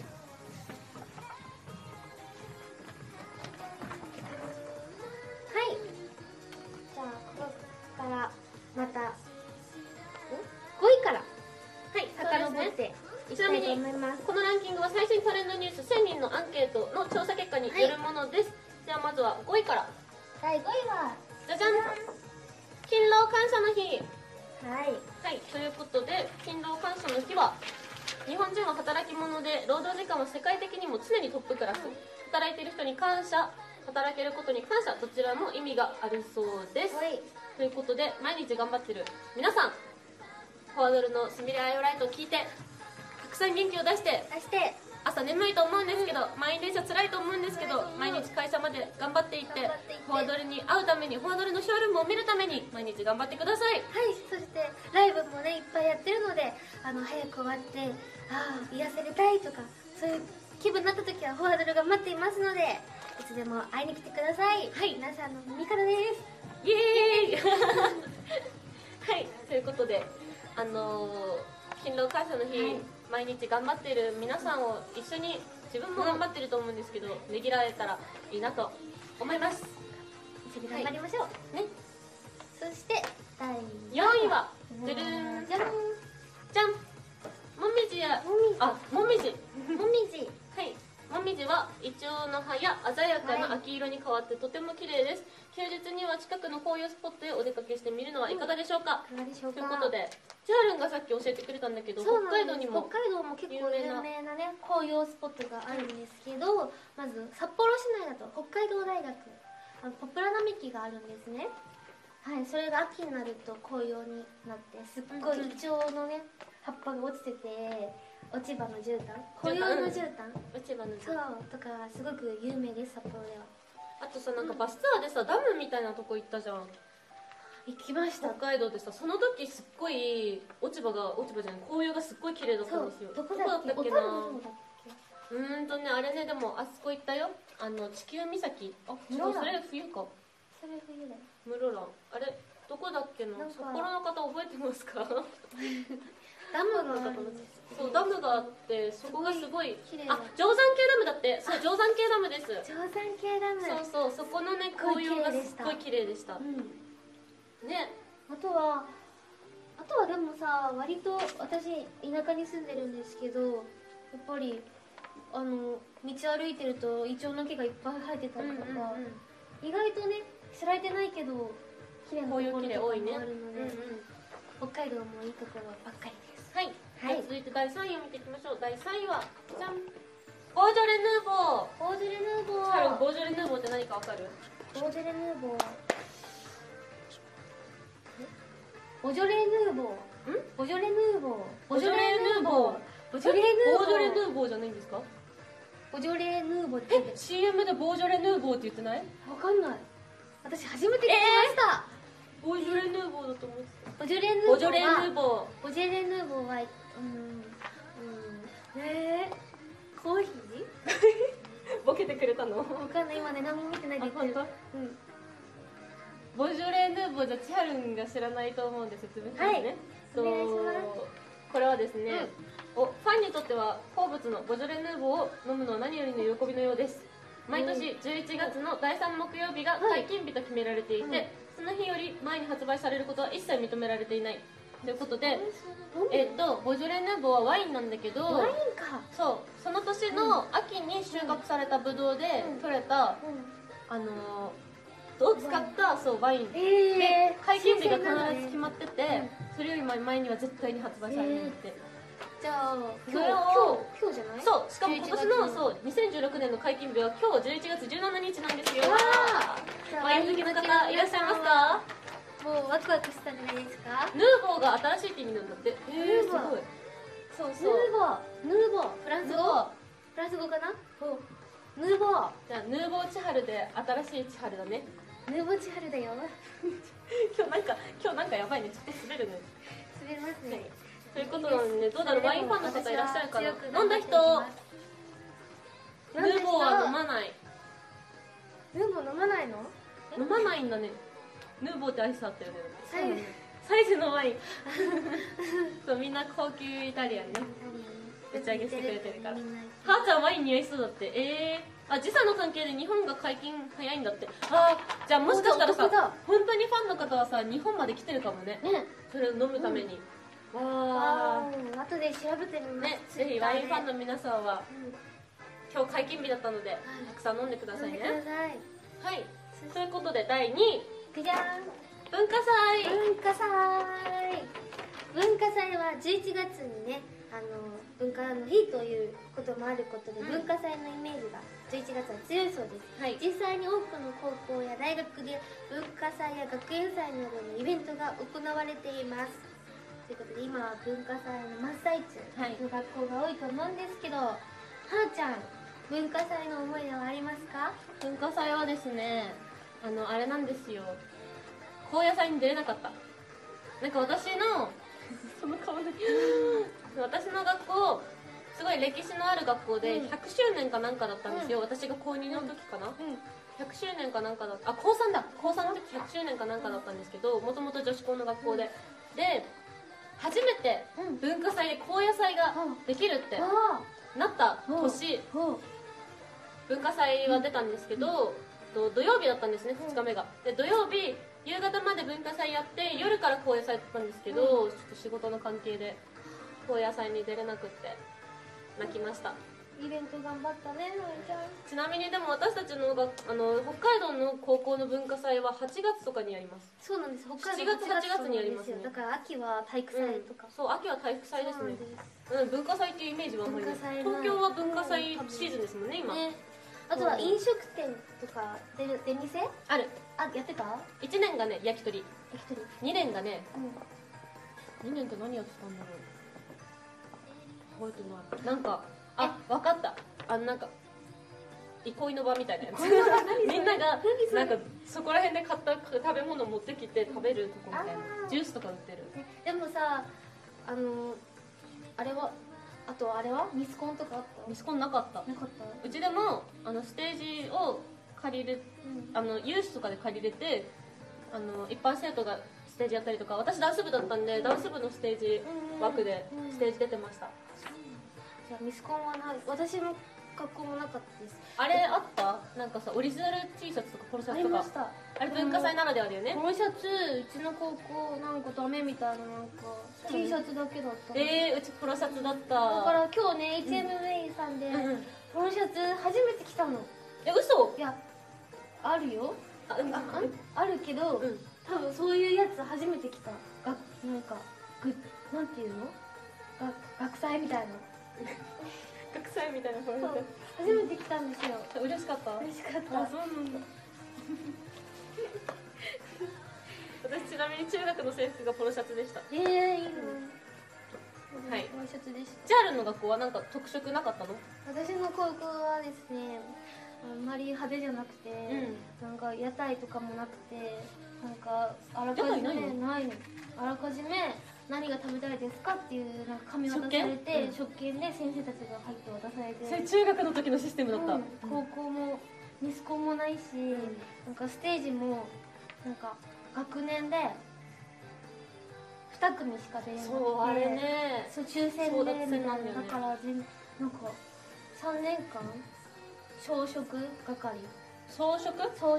はい、じゃあここからまた5位から遡っていきたいと思います。 このランキングは最新トレンドニュース1000人のアンケートの調査結果によるものです。ではまずは5位から。 第5位はじゃじゃん、勤労感謝の日。 はい、 ということで、勤労感謝の日は日本人は働き者で労働時間は世界的にも常にトップクラス、働いている人に感謝、働けることに感謝、どちらも意味があるそうです。ということで、毎日頑張ってる皆さん、フォワードルのすみれアイオライトを聞いてたくさん元気を出して朝眠いと思うんですけど、満員電車辛いと思うんですけど、毎日会社まで頑張っていって、フォワードルに会うために、フォワードルのショールームを見るために毎日頑張ってください。 はい、そしてライブもねいっぱいやってるので、早く終わって癒されたいとか、そういう気分になった時はフォワードが待っていますので、いつでも会いに来てください。 はい、 皆さんのミカラです。 イエーイはい、ということで勤労感謝の日、 はい、 毎日頑張っている皆さんを一緒に、自分も頑張ってると思うんですけど、ねぎらえたらいいなと思います。 一緒に頑張りましょう、ね。そして第 4位はじゃるんじゃんじゃん、もみじや、もみじはい、もみじはイチョウの葉や鮮やかな秋色に変わってとても綺麗です。休日には近くの紅葉スポットへお出かけしてみるのはいかがでしょうか。 いかがでしょうか。 ということで、千春がさっき教えてくれたんだけど、北海道にも結構有名なね紅葉スポットがあるんですけど、まず札幌市内だと北海道大学ポプラ並木があるんですね。はい、それが秋になると紅葉になって、すっごいイチョウのね葉っぱが落ちてて、落ち葉の絨毯、紅葉の絨毯、 落ち葉のそうとかがすごく有名です、札幌では。 あとさ、なんかバスツアーでさ、ダムみたいなとこ行ったじゃん。 行きました。 北海道でさ、その時すっごい落ち葉じゃない、紅葉がすっごい綺麗だったんですよ。 どこだっけな。 あれね、でもあそこ行ったよ、地球岬、それ冬か。 それ冬だよ。 室蘭、あれどこだっけな。札幌の方覚えてますか？ ダムがある。 そう、ダムがあって、そこがすごい綺麗。 定山系ダムだって。そう、定山系ダムです。 定山系ダム。 そう、そこのね紅葉がすっごい綺麗でした。ね。あとはでもさ、割と私田舎に住んでるんですけど、やっぱり道歩いてるとイチョウの木がいっぱい生えてたりとか、意外とね知られてないけど綺麗なところとかもあるので、北海道もいいところばっかりです。 はい、続いて第3位を見ていきましょう。第3位はじゃん、ボージョレ・ヌーボー。 ボージョレ・ヌーボー。 チャル、ボージョレ・ヌーボーって何かわかる？ ボージョレ・ヌーボー、ボジョレ・ヌーボー、ボジョレ・ヌーボー、ボジョレ・ヌーボー、ボジョレ・ヌーボーじゃないんですか？ボジョレ・ヌーボーって CM でボージョレ・ヌーボーって言ってない？ わかんない。私初めて聞きました。 ボージョレ・ヌーボーだと思ってた。 ボジョレ・ヌーボーは、ボジョレ・ヌーボーはコーヒー？ ボケてくれたの？ わかんない、今ね何も見てないで言ってる。 ボジョレ・ヌーボーじゃ千春が知らないと思うんで説明しますね。 お願いします。 これはですね、ファンにとっては好物のボジョレ・ヌーボーを飲むのは何よりの喜びのようです。毎年11月の第3木曜日が解禁日と決められていて、その日より前に発売されることは一切認められていないということで、ボジョレ・ヌーボーはワインなんだけど、 ワインか。 そう、その年の秋に収穫されたブドウで取れたを使ったワインで、解禁日が必ず決まってて、それより前には絶対に発売されないって。 じゃあそれを今日じゃない？ そう、しかも今年の2016年の解禁日は今日11月17日なんですよ。ワイン好きの方いらっしゃいますか？ もうワクワクしたんじゃないですか？ ヌーボーが新しいって意味なんだって。すごい。そうそう、 ヌーボー、フランス語かな？ヌーボー。 じゃあヌーボー千春で新しい千春だね。 ヌーボー千春だよ。 今日なんかやばいね、ちょっと滑るね。 滑りますね。 ということなんで、どうだろう、ワインファンの方いらっしゃるかな。飲んだ人、ヌーボーは飲まない。 ヌーボー飲まないの？ 飲まないんだね。ヌーボーってアイスあったよね。サイズのワイン。そう、みんな高級イタリアンね、打ち上げしてくれてるから。はーちゃんワイン似合いそうだって。時差の関係で日本が解禁早いんだって。じゃあもしかしたらさ、本当にファンの方はさ、日本まで来てるかもね。それを飲むために。 後で調べてみます。 ぜひワインファンの皆さんは今日解禁日だったのでたくさん飲んでくださいね。はい、ということで第2位、 じゃん、 文化祭。 文化祭は11月にね、文化の日ということもあることで、文化祭のイメージが11月は強いそうです。実際に多くの高校や大学で文化祭や学園祭などのイベントが行われています。ということで今は文化祭の真っ最中の学校が多いと思うんですけど、はーちゃん、文化祭の思い出はありますか？ 文化祭はですね、あれなんですよ、高野祭に出れなかった。なんか私のその顔で私の学校すごい歴史のある学校でうん 100周年かなんかだったんですよ、私が高2の時かな、100周年かなんかだった高3だ高3の時100周年かなんかだったんですけど、もともと女子校の学校で、で初めて文化祭で高野祭ができるってなった年、文化祭は出たんですけど、土曜日だったんですね、2日目が。で土曜日夕方まで文化祭やって夜から高野祭だったんですけど、ちょっと仕事の関係で高野祭に出れなくって泣きました。 イベント頑張ったね、のりちゃん。 ちなみにでも私たちの北海道の高校の文化祭は8月とかにやります。 そうなんです、北海 7 道月8月にやりますね。 だから秋は体育祭とか、 そう秋は体育祭ですね。 そうなんです。 文化祭っていうイメージはあんまりない。 文化祭東京は文化祭シーズンですもんね今。 ね、あとは飲食店とか出店ある。 やってた？ 1年がね焼き鳥、 焼き鳥。 2年がね、2年って何やってたんだろう、覚えてない。なんか分かった、なんか憩いの場みたいなやつみんながなんかそこら辺で買った食べ物を持ってきて食べるとこみたいな、ジュースとか売ってる。 でもさ、あれはミスコンとかあった？ ミスコンなかった。 なかった。 うちでもステージを借りる、有志とかで借りれて、一般生徒がステージやったりとか、私ダンス部だったんでダンス部のステージ枠でステージ出てました。 じゃあミスコンはない。私の学校もなかったです。 あれあった？なんかさオリジナル T シャツとかポロシャツとかありました。 あれ文化祭ならではだよね。 ポロシャツ、うちの高校なんかダメみたいな、なんか T シャツだけだったの。 うちプロシャツだった。 だから今日ね HMV さんでポロシャツ初めて着たの。 嘘？ いや、あるよ。あるけど、 うん、 多分そういうやつ初めて着た。なんかなんていうの？学祭みたいな。 学祭みたいなポロシャツ。 初めて着たんですよ。 嬉しかった。 嬉しかった。 あ、そうなんだ。私ちなみに中学の制服がポロシャツでした。 いいの。 はい。 ポロシャツでした。 ジャールの学校はなんか特色なかったの？ 私の高校はですね、あんまり派手じゃなくて、なんか屋台とかもなくて、なんかあらかじめないの。あらかじめ何が食べたいですかっていうなんか紙渡されて、食券で先生たちが入って渡されて。 それ中学の時のシステムだった。 高校もミスコンもないし、なんかステージもなんか学年で2組しか出れなくて、 そうあれね、 そう抽選でみたいな、だからなんか3年間小食係、 装飾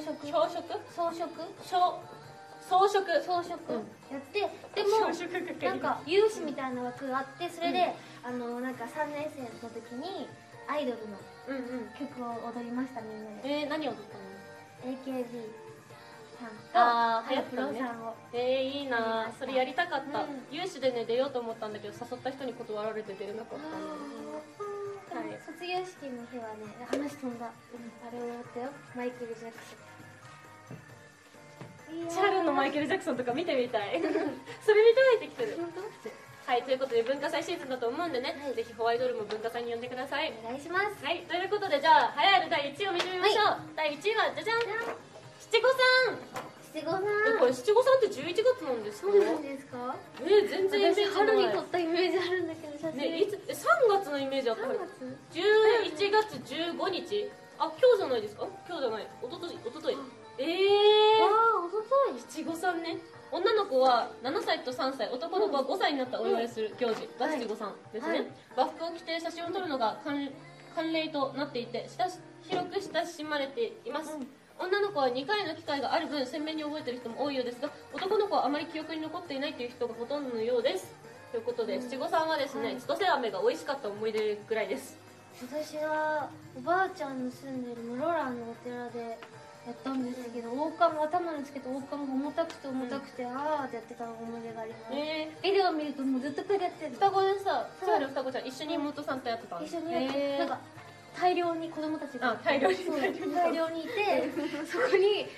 やって、でもなんか有志みたいな枠があって、それでなんか3年生の時にアイドルの曲を踊りました、みんなで。 何踊ったの？ AKB さんと流行ったね。 さんを。 いいな、それやりたかった。有志でね出ようと思ったんだけど、誘った人に断られて出れなかった。 卒業式の日はね、話飛んだ。あれをやったよ、マイケル・ジャクソン。 チャールのマイケル・ジャクソンとか見てみたい。それ見たいってきてる。はい、ということで文化祭シーズンだと思うんでね、ぜひホワイトルも文化祭に呼んでください。 お願いします。 はい、ということでじゃあ栄えある第1位を見てみましょう。第1位はじゃじゃん、七五三。 七五三。 これ七五三って11月なんですか？ そうなんですか？ 全然イメージない。 私春に撮ったイメージあるんだけど、写真ね、3月のイメージあった。11月15日。今日じゃないですか？今日じゃない、おととい。 おととい。 七五三ね。女の子は7歳と3歳、男の子は5歳になったお祝いする行事が七五三ですね。和服を着て写真を撮るのが慣例となっていて、広く親しまれています。女の子は2回の機会がある分鮮明に覚えている人も多いようですが、男の子はあまり記憶に残っていないという人がほとんどのようです。ということで、七五三はですね、千歳飴が美味しかった思い出ぐらいです。 私はおばあちゃんの住んでる室蘭のお寺でやったんですけど、頭につけた王冠が重たくてあーってやってた思い出があります。ビデオ見るともうずっとこうやってる。 双子でさ、チャール双子ちゃん一緒に妹さんとやってたの？ 一緒にやって、なんか大量に子供たちが大量にいて、そこに近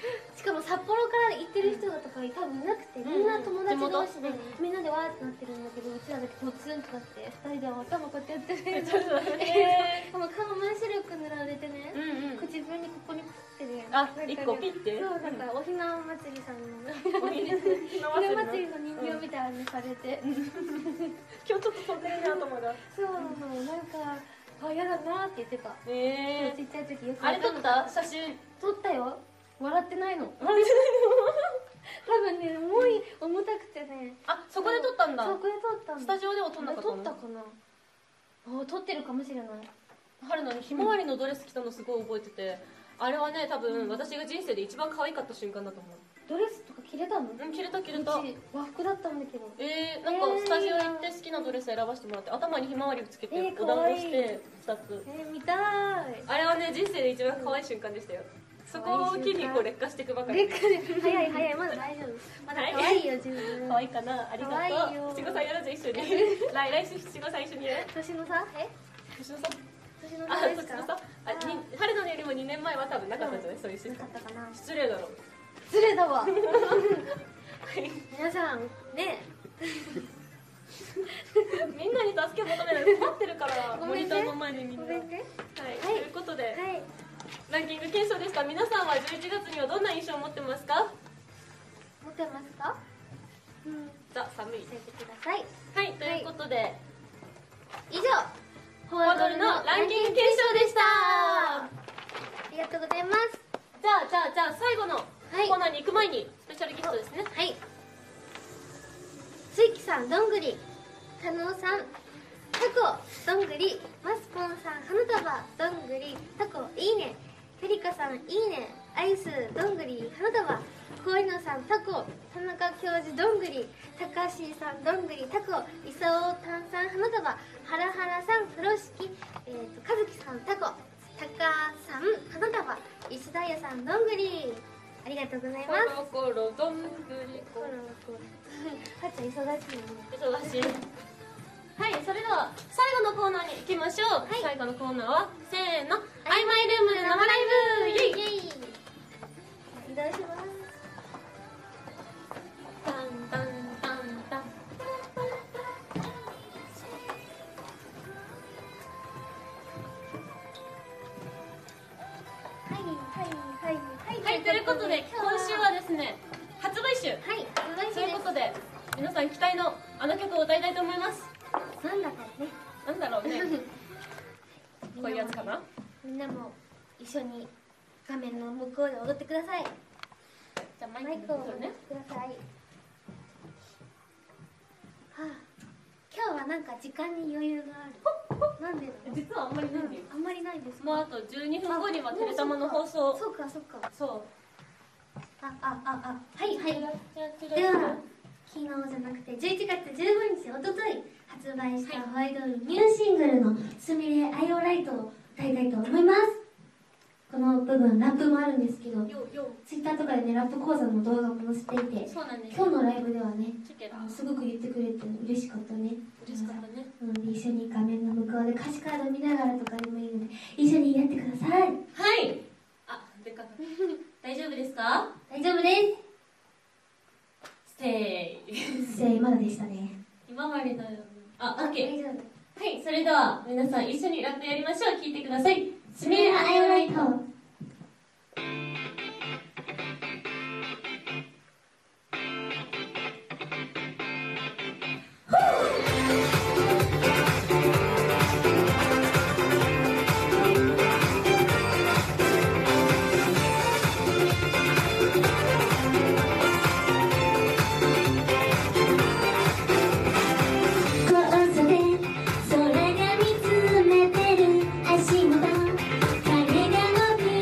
かも札幌から行ってる人とか多分いなくて、みんな友達同士でみんなでわーってなってるんだけど、うちらだけポツンとなって2人で頭こうやってやってね、この顔真っ白く塗られてね、口分にここにプってね、 あ、一個ピッて、 そう、なんかおひな祭りさんのおひな祭りの人形みたいにされて、 今日ちょっと飛んでるね、頭が。 そう、なんかあ、嫌だなって言ってた。ちっちゃい時よくあれ撮った写真？ 撮ったよ。笑ってないの。 笑ってないの？ 多分ね、重い、重たくてね。 あ、そこで撮ったんだ。 そこで撮ったんだ。 スタジオでは撮んなかったの？ 撮ったかな。あ、撮ってるかもしれない。 春菜にひまわりのドレス着たのすごい覚えてて、あれはね、多分私が人生で一番可愛かった瞬間だと思う。 ドレスとか着れたの？ 着れた着れた。 うち和服だったんだけど。 なんかスタジオ行って好きなドレス選ばせてもらって、頭にひまわりをつけてお団子して2つ。 見たい。 あれはね、人生で一番可愛い瞬間でしたよ。そこを機にこう劣化していくばかり。 早い早い、まだ大丈夫。まだ可愛いよ、十分。 可愛いかな、ありがとう。七五三やろうぜ、一緒に。来週七五三一緒にやる。 年の差？ 年の差？ 年の差ですか？ 春菜よりも2年前は多分なかったんじゃない？そういうシステム。 なかったかな。 失礼だろ。 失礼だわ。皆さんね。 みんなに助け求められて困ってるからモニターの前でみんな。 ごめんね。 はい。ということでランキング検証でした。皆さんは11月にはどんな印象を持ってますか？ 持ってますか？ ザ・寒い。 教えてください。 はい。ということで以上フォアドルのランキング検証でした。 ありがとうございます。 じゃあ最後のコーナーに行く前にスペシャルゲストですね。 はい。スイキさん、どんぐり、加納さん、タコ、どんぐり、マスポンさん、花束、どんぐり、タコ、いいね、キャリカさん、いいね、アイス、どんぐり、花束、コイノさん、タコ、田中教授、どんぐり、たかしさん、どんぐり、タコ、いさおたんさん、花束、はらはらさん、風呂敷、かずきさん、タコ、たかさん、花束、石田屋さん、どんぐり、ありがとうございます。 コロコロどんぐりコロコロ。はっちゃん忙しいね。 忙しい。はい、それでは最後のコーナーに行きましょう。最後のコーナーはせーの、アイマイルーム生ライブ。イエイイエイ。 移動します。 タンタンタンタン。はい、ということで今週はですね、発売週。 はい、発売週です。 ということで皆さん期待のあの曲を歌いたいと思います。 なんだかね。 なんだろうね。こういうやつかな。 みんなも一緒に画面の向こうで踊ってください。 じゃあママイクを持ってね。 ください。はあ、今日はなんか時間に余裕がある。なんでだろう。 実はあんまりないんだよ。 あんまりないですか？ もうあと12分後にはテレタマの放送。 そうかそうか。 そう。 はいはい。では昨日じゃなくて11月15日おととい発売したホワイトドルニューシングルの「すみれアイオライト」を歌いたいと思います。この部分ラップもあるんですけど、ツイッターとかでねラップ講座の動画も載せていて、 そうなんです。 今日のライブではねチケラすごく言ってくれて嬉しかったね。 嬉しかったね。 一緒に画面の向こうで歌詞カード見ながらとかでもいいので一緒にやってください。 はい。あ、でかか大丈夫ですか？ 大丈夫です。 ステイ。 せいまだでしたね。 今までのあ、オッケー。 大丈夫。 はい、それでは皆さん一緒にラップやりましょう。聞いてください。 すみれアイオライト。空が見つめてる足元影が伸び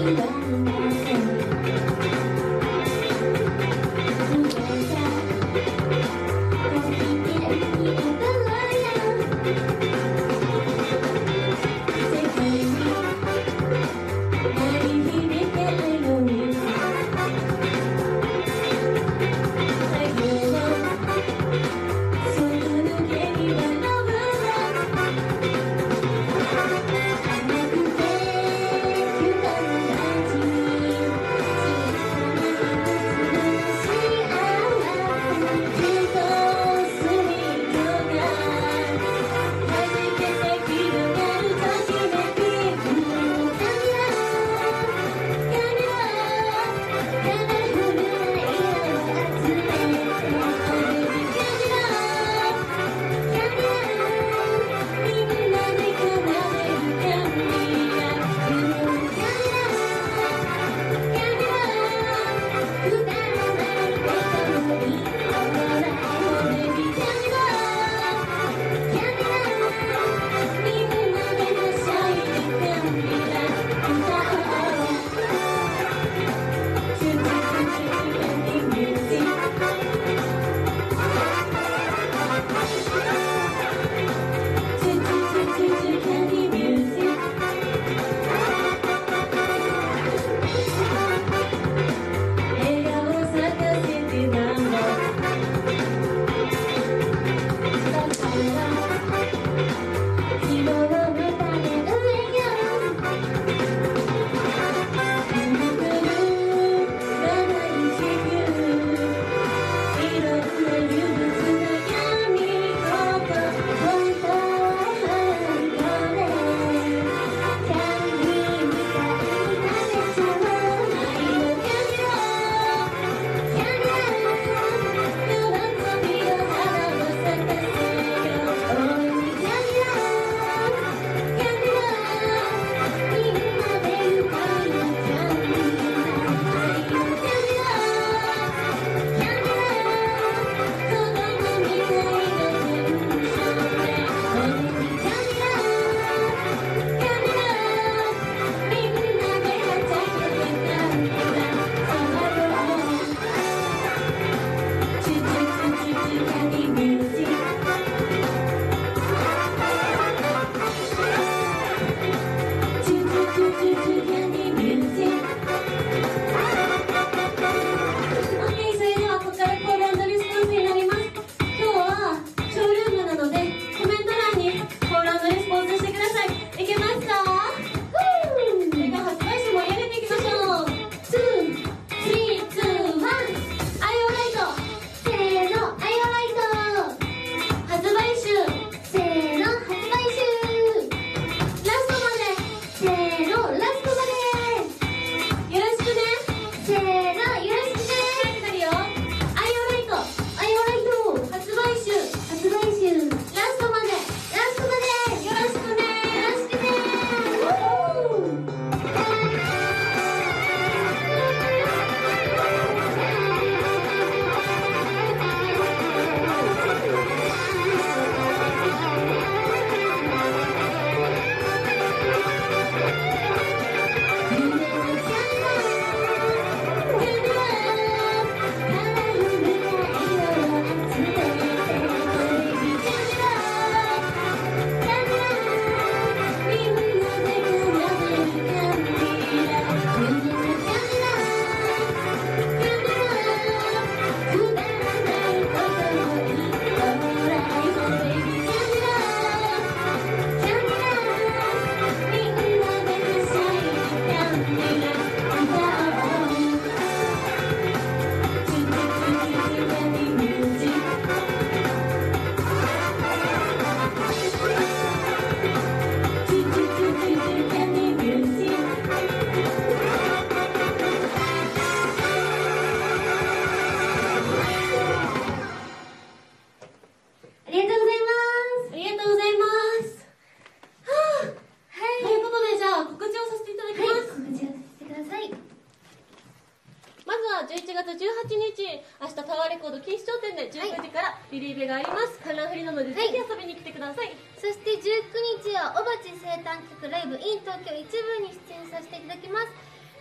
11月18日、明日タワーレコード錦糸町店で19時からリリーベがあります。観覧フリなので、ぜひ遊びに来てください。 そして19日はおばち生誕曲ライブ in 東京一部に出演させていただきます。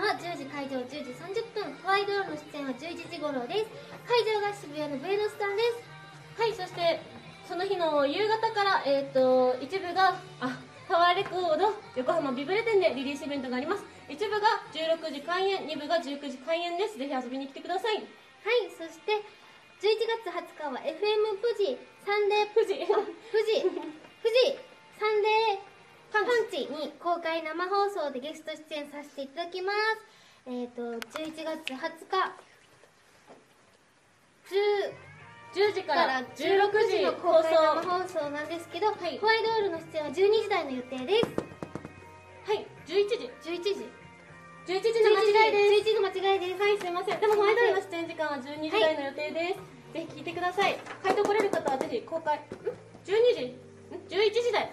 は10時、会場10時30分、ホワイトロールの出演は11時頃です。会場が渋谷のブエノスさんです。 はい、そしてその日の夕方から一部がタワーレコード横浜ビブレ店でリリースイベントがあります。一部が16時開演、2部が19時開演です。ぜひ遊びに来てください。 はい、そして11月20日は FM 富士サンデー富士サンデーパンチに公開生放送でゲスト出演させていただきます。11月20日 10時から16時の公開生放送なんですけど、 はい、 ホワイトロールの出演は12時台の予定です。 はい、11時 11時の間違いです。 11時の間違いです。 はい、すいません。でもホワイトロールの出演時間は12時台の予定です。ぜひ聞いてください。会場来れる方はぜひ公開12時11時台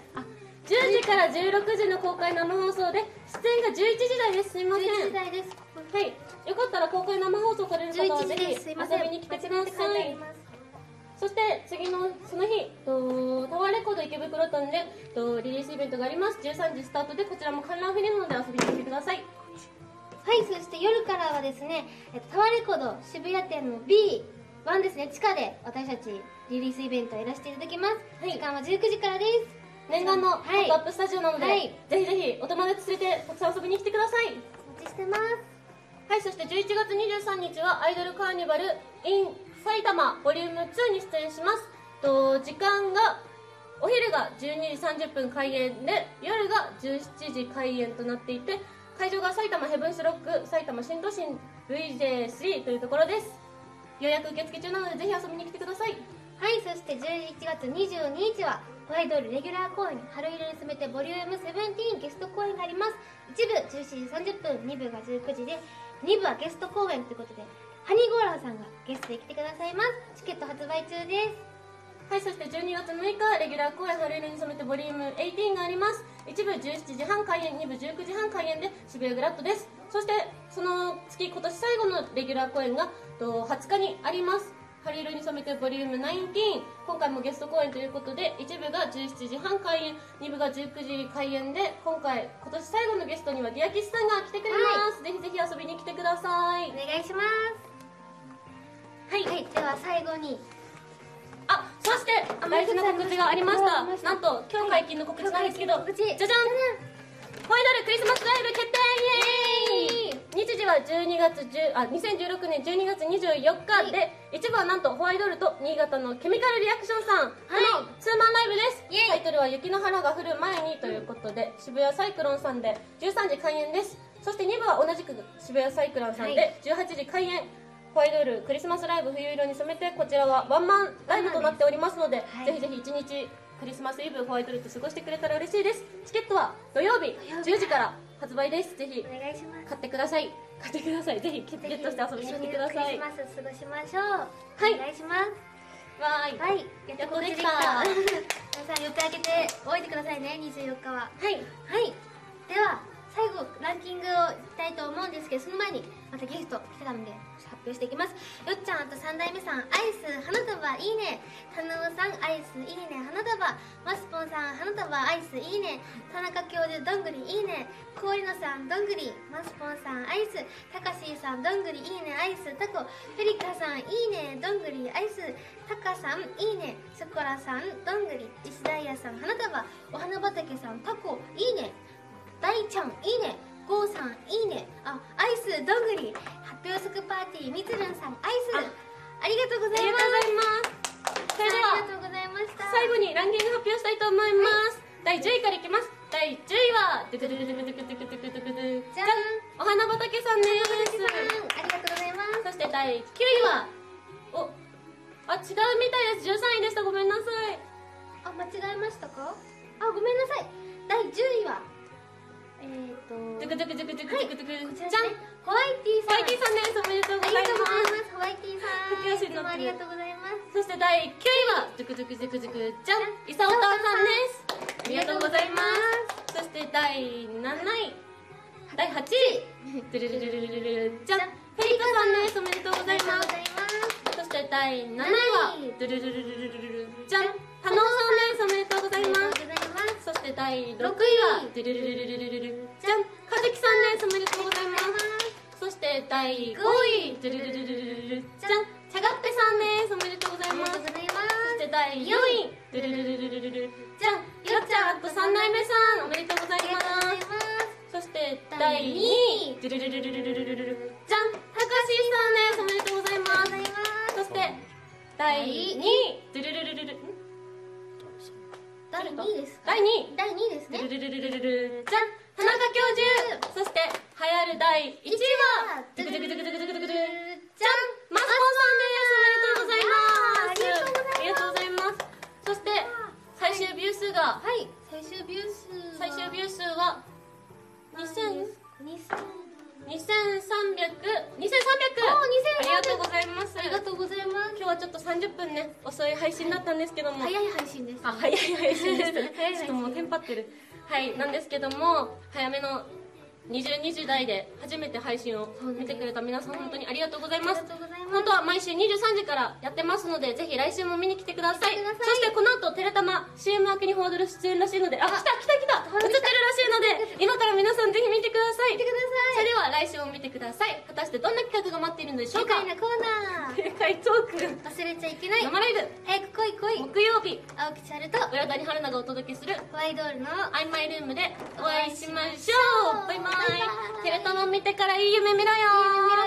10時から16時の公開生放送で出演が11時台です。すいません。 11時台です。 はい、よかったら公開生放送される方はぜひ遊びに来てください。そして次のその日タワーレコード池袋店でリリースイベントがあります。13時スタートでこちらも観覧フリーなので遊びに来てください。 はい、そして夜からはですね、タワーレコード渋谷店の B1 ですね、地下で私たちリリースイベントをやらせていただきます。はい、時間は19時からです。 念願のポップアップスタジオなので、 はい、 ぜひぜひお友達連れてたくさん遊びに来てください。 お待ちしてます。 はい、そして11月23日はアイドルカーニバル in 埼玉ボリューム2に出演します。時間がお昼が12時30分開演で夜が17時開演となっていて、会場が埼玉ヘブンスロック埼玉新都心 VJ3 というところです。予約受付中なのでぜひ遊びに来てください。 はい、そして11月22日はホワイトロールレギュラー公演春色に染めてボリューム17ゲスト公演があります。1部17時30分、2部が19時で2部はゲスト公演ということでハニーゴーラーさんがゲストで来てくださいます。チケット発売中です。 はい、そして12月6日レギュラー公演春色に染めてボリューム18があります。1部17時半開演、2部19時半開演で渋谷グラッドです。そしてその月今年最後のレギュラー公演が20日にあります。春色に染めてボリューム19、今回もゲスト公演ということで1部が17時半開演、2部が19時開演で今年最後のゲストにはディアキスさんが来てくれます。はい、ぜひぜひ遊びに来てください。 お願いします。はい、はい、では最後にそして大事な告知がありました。なんと今日解禁の告知なんですけど、じゃじゃん、ホワイトロールクリスマスライブ決定、イエーイ。日時は2016年12月24日で、一部はなんとホワイトロールと新潟のケミカルリアクションさんのツーマンライブです。タイトルは雪の花が降る前にということで、渋谷サイクロンさんで13時開演です。そして2部は同じく渋谷サイクロンさんで18時開演、ホワイトロールクリスマスライブ冬色に染めて、こちらはワンマンライブとなっておりますので、ぜひぜひ1日クリスマスイブホワイトロールと過ごしてくれたら嬉しいです。チケットは土曜日10時から発売です。ぜひ買ってください。ぜひゲットして遊びに来てください。 クリスマス過ごしましょう。 はい、 お願いします。 わーい、 はい、 やっとできた。 皆さん予定開けておいてくださいね。24日は。 はいはい、では最後ランキングをいきたいと思うんですけど、その前にまたゲスト来てたので発表していきます。よっちゃんと3代目さん、アイス花束いいね。たぬおさん、アイスいいね花束。マスポンさん、花束アイスいいね。田中教授、どんぐりいいね。氷野さん、どんぐり。マスポンさん、アイス。たかしーさん、どんぐりいいねアイス。タコ。フェリカさん、いいねどんぐりアイス。タカさん、いいね。ショコラさん、どんぐり。石ダイヤさん、花束。お花畑さん、タコいいね。大ちゃんいいね。ゴーさんいいね。アイスどんぐり。発表速パーティーみつるんさんアイス。ありがとうございます。 それではありがとうございました。 最後にランキング発表したいと思います。第10位からいきます。第10位はじゃん、お花畑さんです。 ありがとうございます。 そして第9位は違うみたいです。13位でした。ごめんなさい。 間違えましたか。ごめんなさい。第10位はじゃん、 こちらですね、ホワイティさんです。 おめでとうございます。 ホワイティさん、いつもありがとうございます。 そして第9位はじゃん、イサオタンさんです。ありがとうございます。そして第7位、第8位じゃん、フェリカさんです。おめでとうございます。そして第7位はじゃん、タノウさんです。おめでとうございます。そして第6位はじゃん、かずきさんです。おめでとうございます。 第5位、ドゥルルルルルルルじゃん、チャガッペさんです。おめでとうございありがます。 とうございます。 そして第4位、ドゥルルルルルルルルじゃん、よっちゃん3代目さん、おめでとうございありがとうございます。 ます。 そして第2位、ドゥルルルルルルルルルルじゃん、たかしさんです。おめでとうございます。そして第2位、ドゥルルルルルル第2位ですか？ 第2位、 第2位ですね。 ドゥルルルルルルルじゃん、田中教授。そして流行る第1位はドゥクドゥクドゥクドゥクドゥクドゥクドゥじゃん、マスコさんです。おめでとうございます。ありがとうございます。そして最終ビュー数が、 はい、最終ビュー数は2300、ありがとうございます。 ありがとうございます。 今日はちょっと30分ね、遅い配信だったんですけども、 早い配信です。 早い配信でしたね。 早い配信ちょっともうテンパってる。はい、なんですけども、早めの20代で初めて配信を見てくれた皆さん、本当にありがとうございます。 ありがとうございます。 本当は毎週23時からやってますので、ぜひ来週も見に来てください。 来てくださいそしてこの後テレタマ CM 明けに報道る出演らしいので、来た映ってるらしいので、今から皆さんぜひ見てください。 見てくだそれでは来週も見てください。果たしてどんな企画が待っているのでしょうか。 愉快なコーナー。 正解トーク忘れちゃいけない。 生ライブ早く来い来い。 木曜日、 青木千春と親谷春菜がお届けするワイドールのアイマイルームでお会いしましょう。バイバイ。テレタマ見てからいい夢見ろよ。